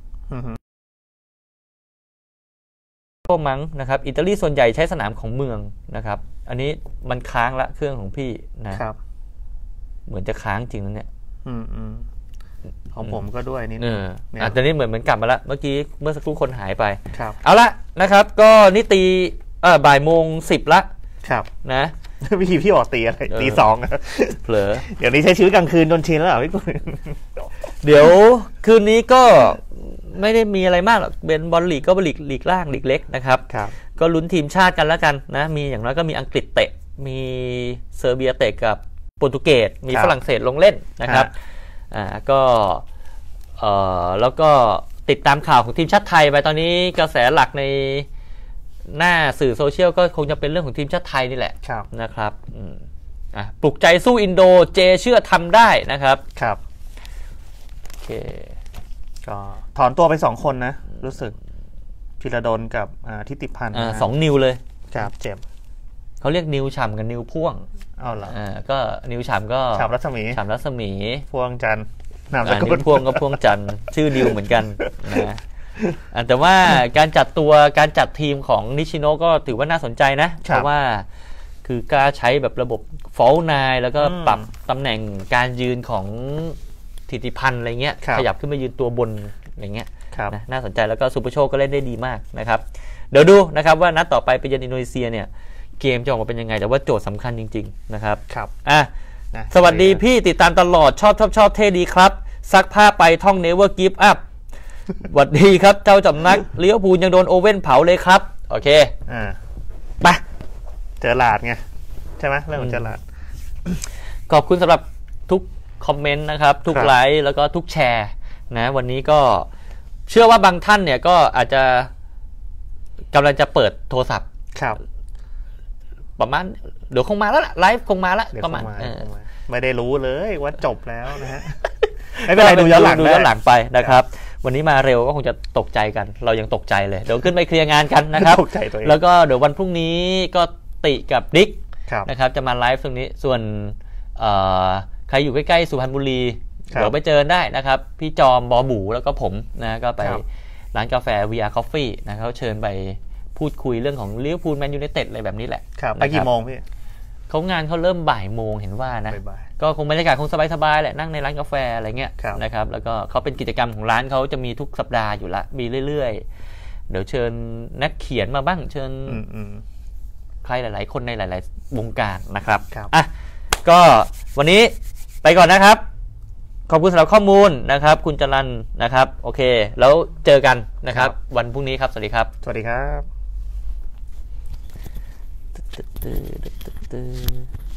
ก็มั้งนะครับอิตาลีส่วนใหญ่ใช้สนามของเมืองนะครับอันนี้มันค้างละเครื่องของพี่นะครับเหมือนจะค้างจริงนะเนี่ยอืมอืมของผมก็ด้วยนี่เอออ่ะตอนนี้เหมือนเหมือนกลับมาละเมื่อกี้เมื่อสักครู่คนหายไปครับเอาละนะครับก็นี่ตีเออบ่ายโมงสิบละครับนะวิธีพี่ออกตีอะไรตีสองเผลอเดี๋ยวนี้ใช้ชีวิตกลางคืนจนชินแล้วเหรอพี่กุ้ยเดี๋ยวคืนนี้ก็ไม่ได้มีอะไรมากหรอกเป็นบอลลีกก็บอลลีกลีกล่างลีกเล็กนะครับก็ลุ้นทีมชาติกันแล้วกันนะมีอย่างน้อยก็มีอังกฤษเตะมีเซอร์เบียเตะกับโปรตุเกสมีฝรั่งเศสลงเล่นนะครับอ่าก็เอ่อแล้วก็ติดตามข่าวของทีมชาติไทยไปตอนนี้กระแสหลักในหน้าสื่อโซเชียลก็คงจะเป็นเรื่องของทีมชาติไทยนี่แหละนะครับอ่ะปลุกใจสู้อินโดเจเชื่อทำได้นะครับครับโอเคก็ถอนตัวไปสองคนนะรู้สึกพิรดลกับทิติพันธ์สองนิวเลยครับเจ็บเขาเรียกนิวฉ่ำกับนิวพ่วงเอาเหรออ่าก็นิวฉ่ำก็ฉ่ำรัศมีฉ่ำรัศมีพ่วงจันทร์นามสกุลพ่วงก็พ่วงจันทร์ชื่อนิวเหมือนกันนะแต่ว่าการจัดตัวการจัดทีมของนิชิโนะก็ถือว่าน่าสนใจนะเพราะว่าคือกล้าใช้แบบระบบฟอลไนน์แล้วก็ปรับตำแหน่งการยืนของทิติพันธ์อะไรเงี้ยขยับขึ้นมายืนตัวบนอะไรเงี้ยนะน่าสนใจแล้วก็ซูเปอร์โชคก็เล่นได้ดีมากนะครับเดี๋ยวดูนะครับว่านัดต่อไปไปเยือนอินโดนีเซียเนี่ยเกมจะออกมาเป็นยังไงแต่ว่าโจทย์สำคัญจริงๆนะครับครับอ่ะสวัสดีพี่ติดตามตลอดชอบชอบชอบเท่ดีครับซักผ้าไปท่อง Never Give Up สวัสดีครับเจ้าจำนักเลี้ยวภูลยังโดนโอเว่นเผาเลยครับโอเคอ่าไปเจอหลาดไงใช่ไหมเรื่องของเจอหลาดขอบคุณสำหรับทุกคอมเมนต์นะครับทุกไลค์แล้วก็ทุกแชร์นะวันนี้ก็เชื่อว่าบางท่านเนี่ยก็อาจจะกำลังจะเปิดโทรศัพท์ครับประมาณเดี๋ยวคงมาแล้วล่ะไลฟ์คงมาแล้วประมาณไม่ได้รู้เลยว่าจบแล้วนะฮะไม่เป็นไรดูย้อนหลังดูย้อนหลังไปนะครับวันนี้มาเร็วก็คงจะตกใจกันเรายังตกใจเลยเดี๋ยวขึ้นไปเคลียร์งานกันนะครับแล้วก็เดี๋ยววันพรุ่งนี้ก็ติกับดิ๊กนะครับจะมาไลฟ์ตรงนี้ส่วนใครอยู่ใกล้ๆสุพรรณบุรีเดี๋ยวไปเจอได้นะครับพี่จอมบอบูแล้วก็ผมนะก็ไปร้านกาแฟ วี อาร์ Coffee นะเขาเชิญไปพูดคุยเรื่องของลิเวอร์พูลแมนยูไนเต็ดอะไรแบบนี้แหละไปกี่โมงพี่เขางานเขาเริ่มบ่ายโมงเห็นว่านะก็คงบรรยากาศคงสบายๆแหละนั่งในร้านกาแฟอะไรเงี้ยนะครับแล้วก็เขาเป็นกิจกรรมของร้านเขาจะมีทุกสัปดาห์อยู่ละมีเรื่อยๆเดี๋ยวเชิญนักเขียนมาบ้างเชิญใครหลายๆคนในหลายๆวงการนะครับอ่ะก็วันนี้ไปก่อนนะครับขอบคุณสำหรับข้อมูลนะครับคุณจรัญนะครับโอเคแล้วเจอกันนะครับวันพรุ่งนี้ครับสวัสดีครับสวัสดีครับ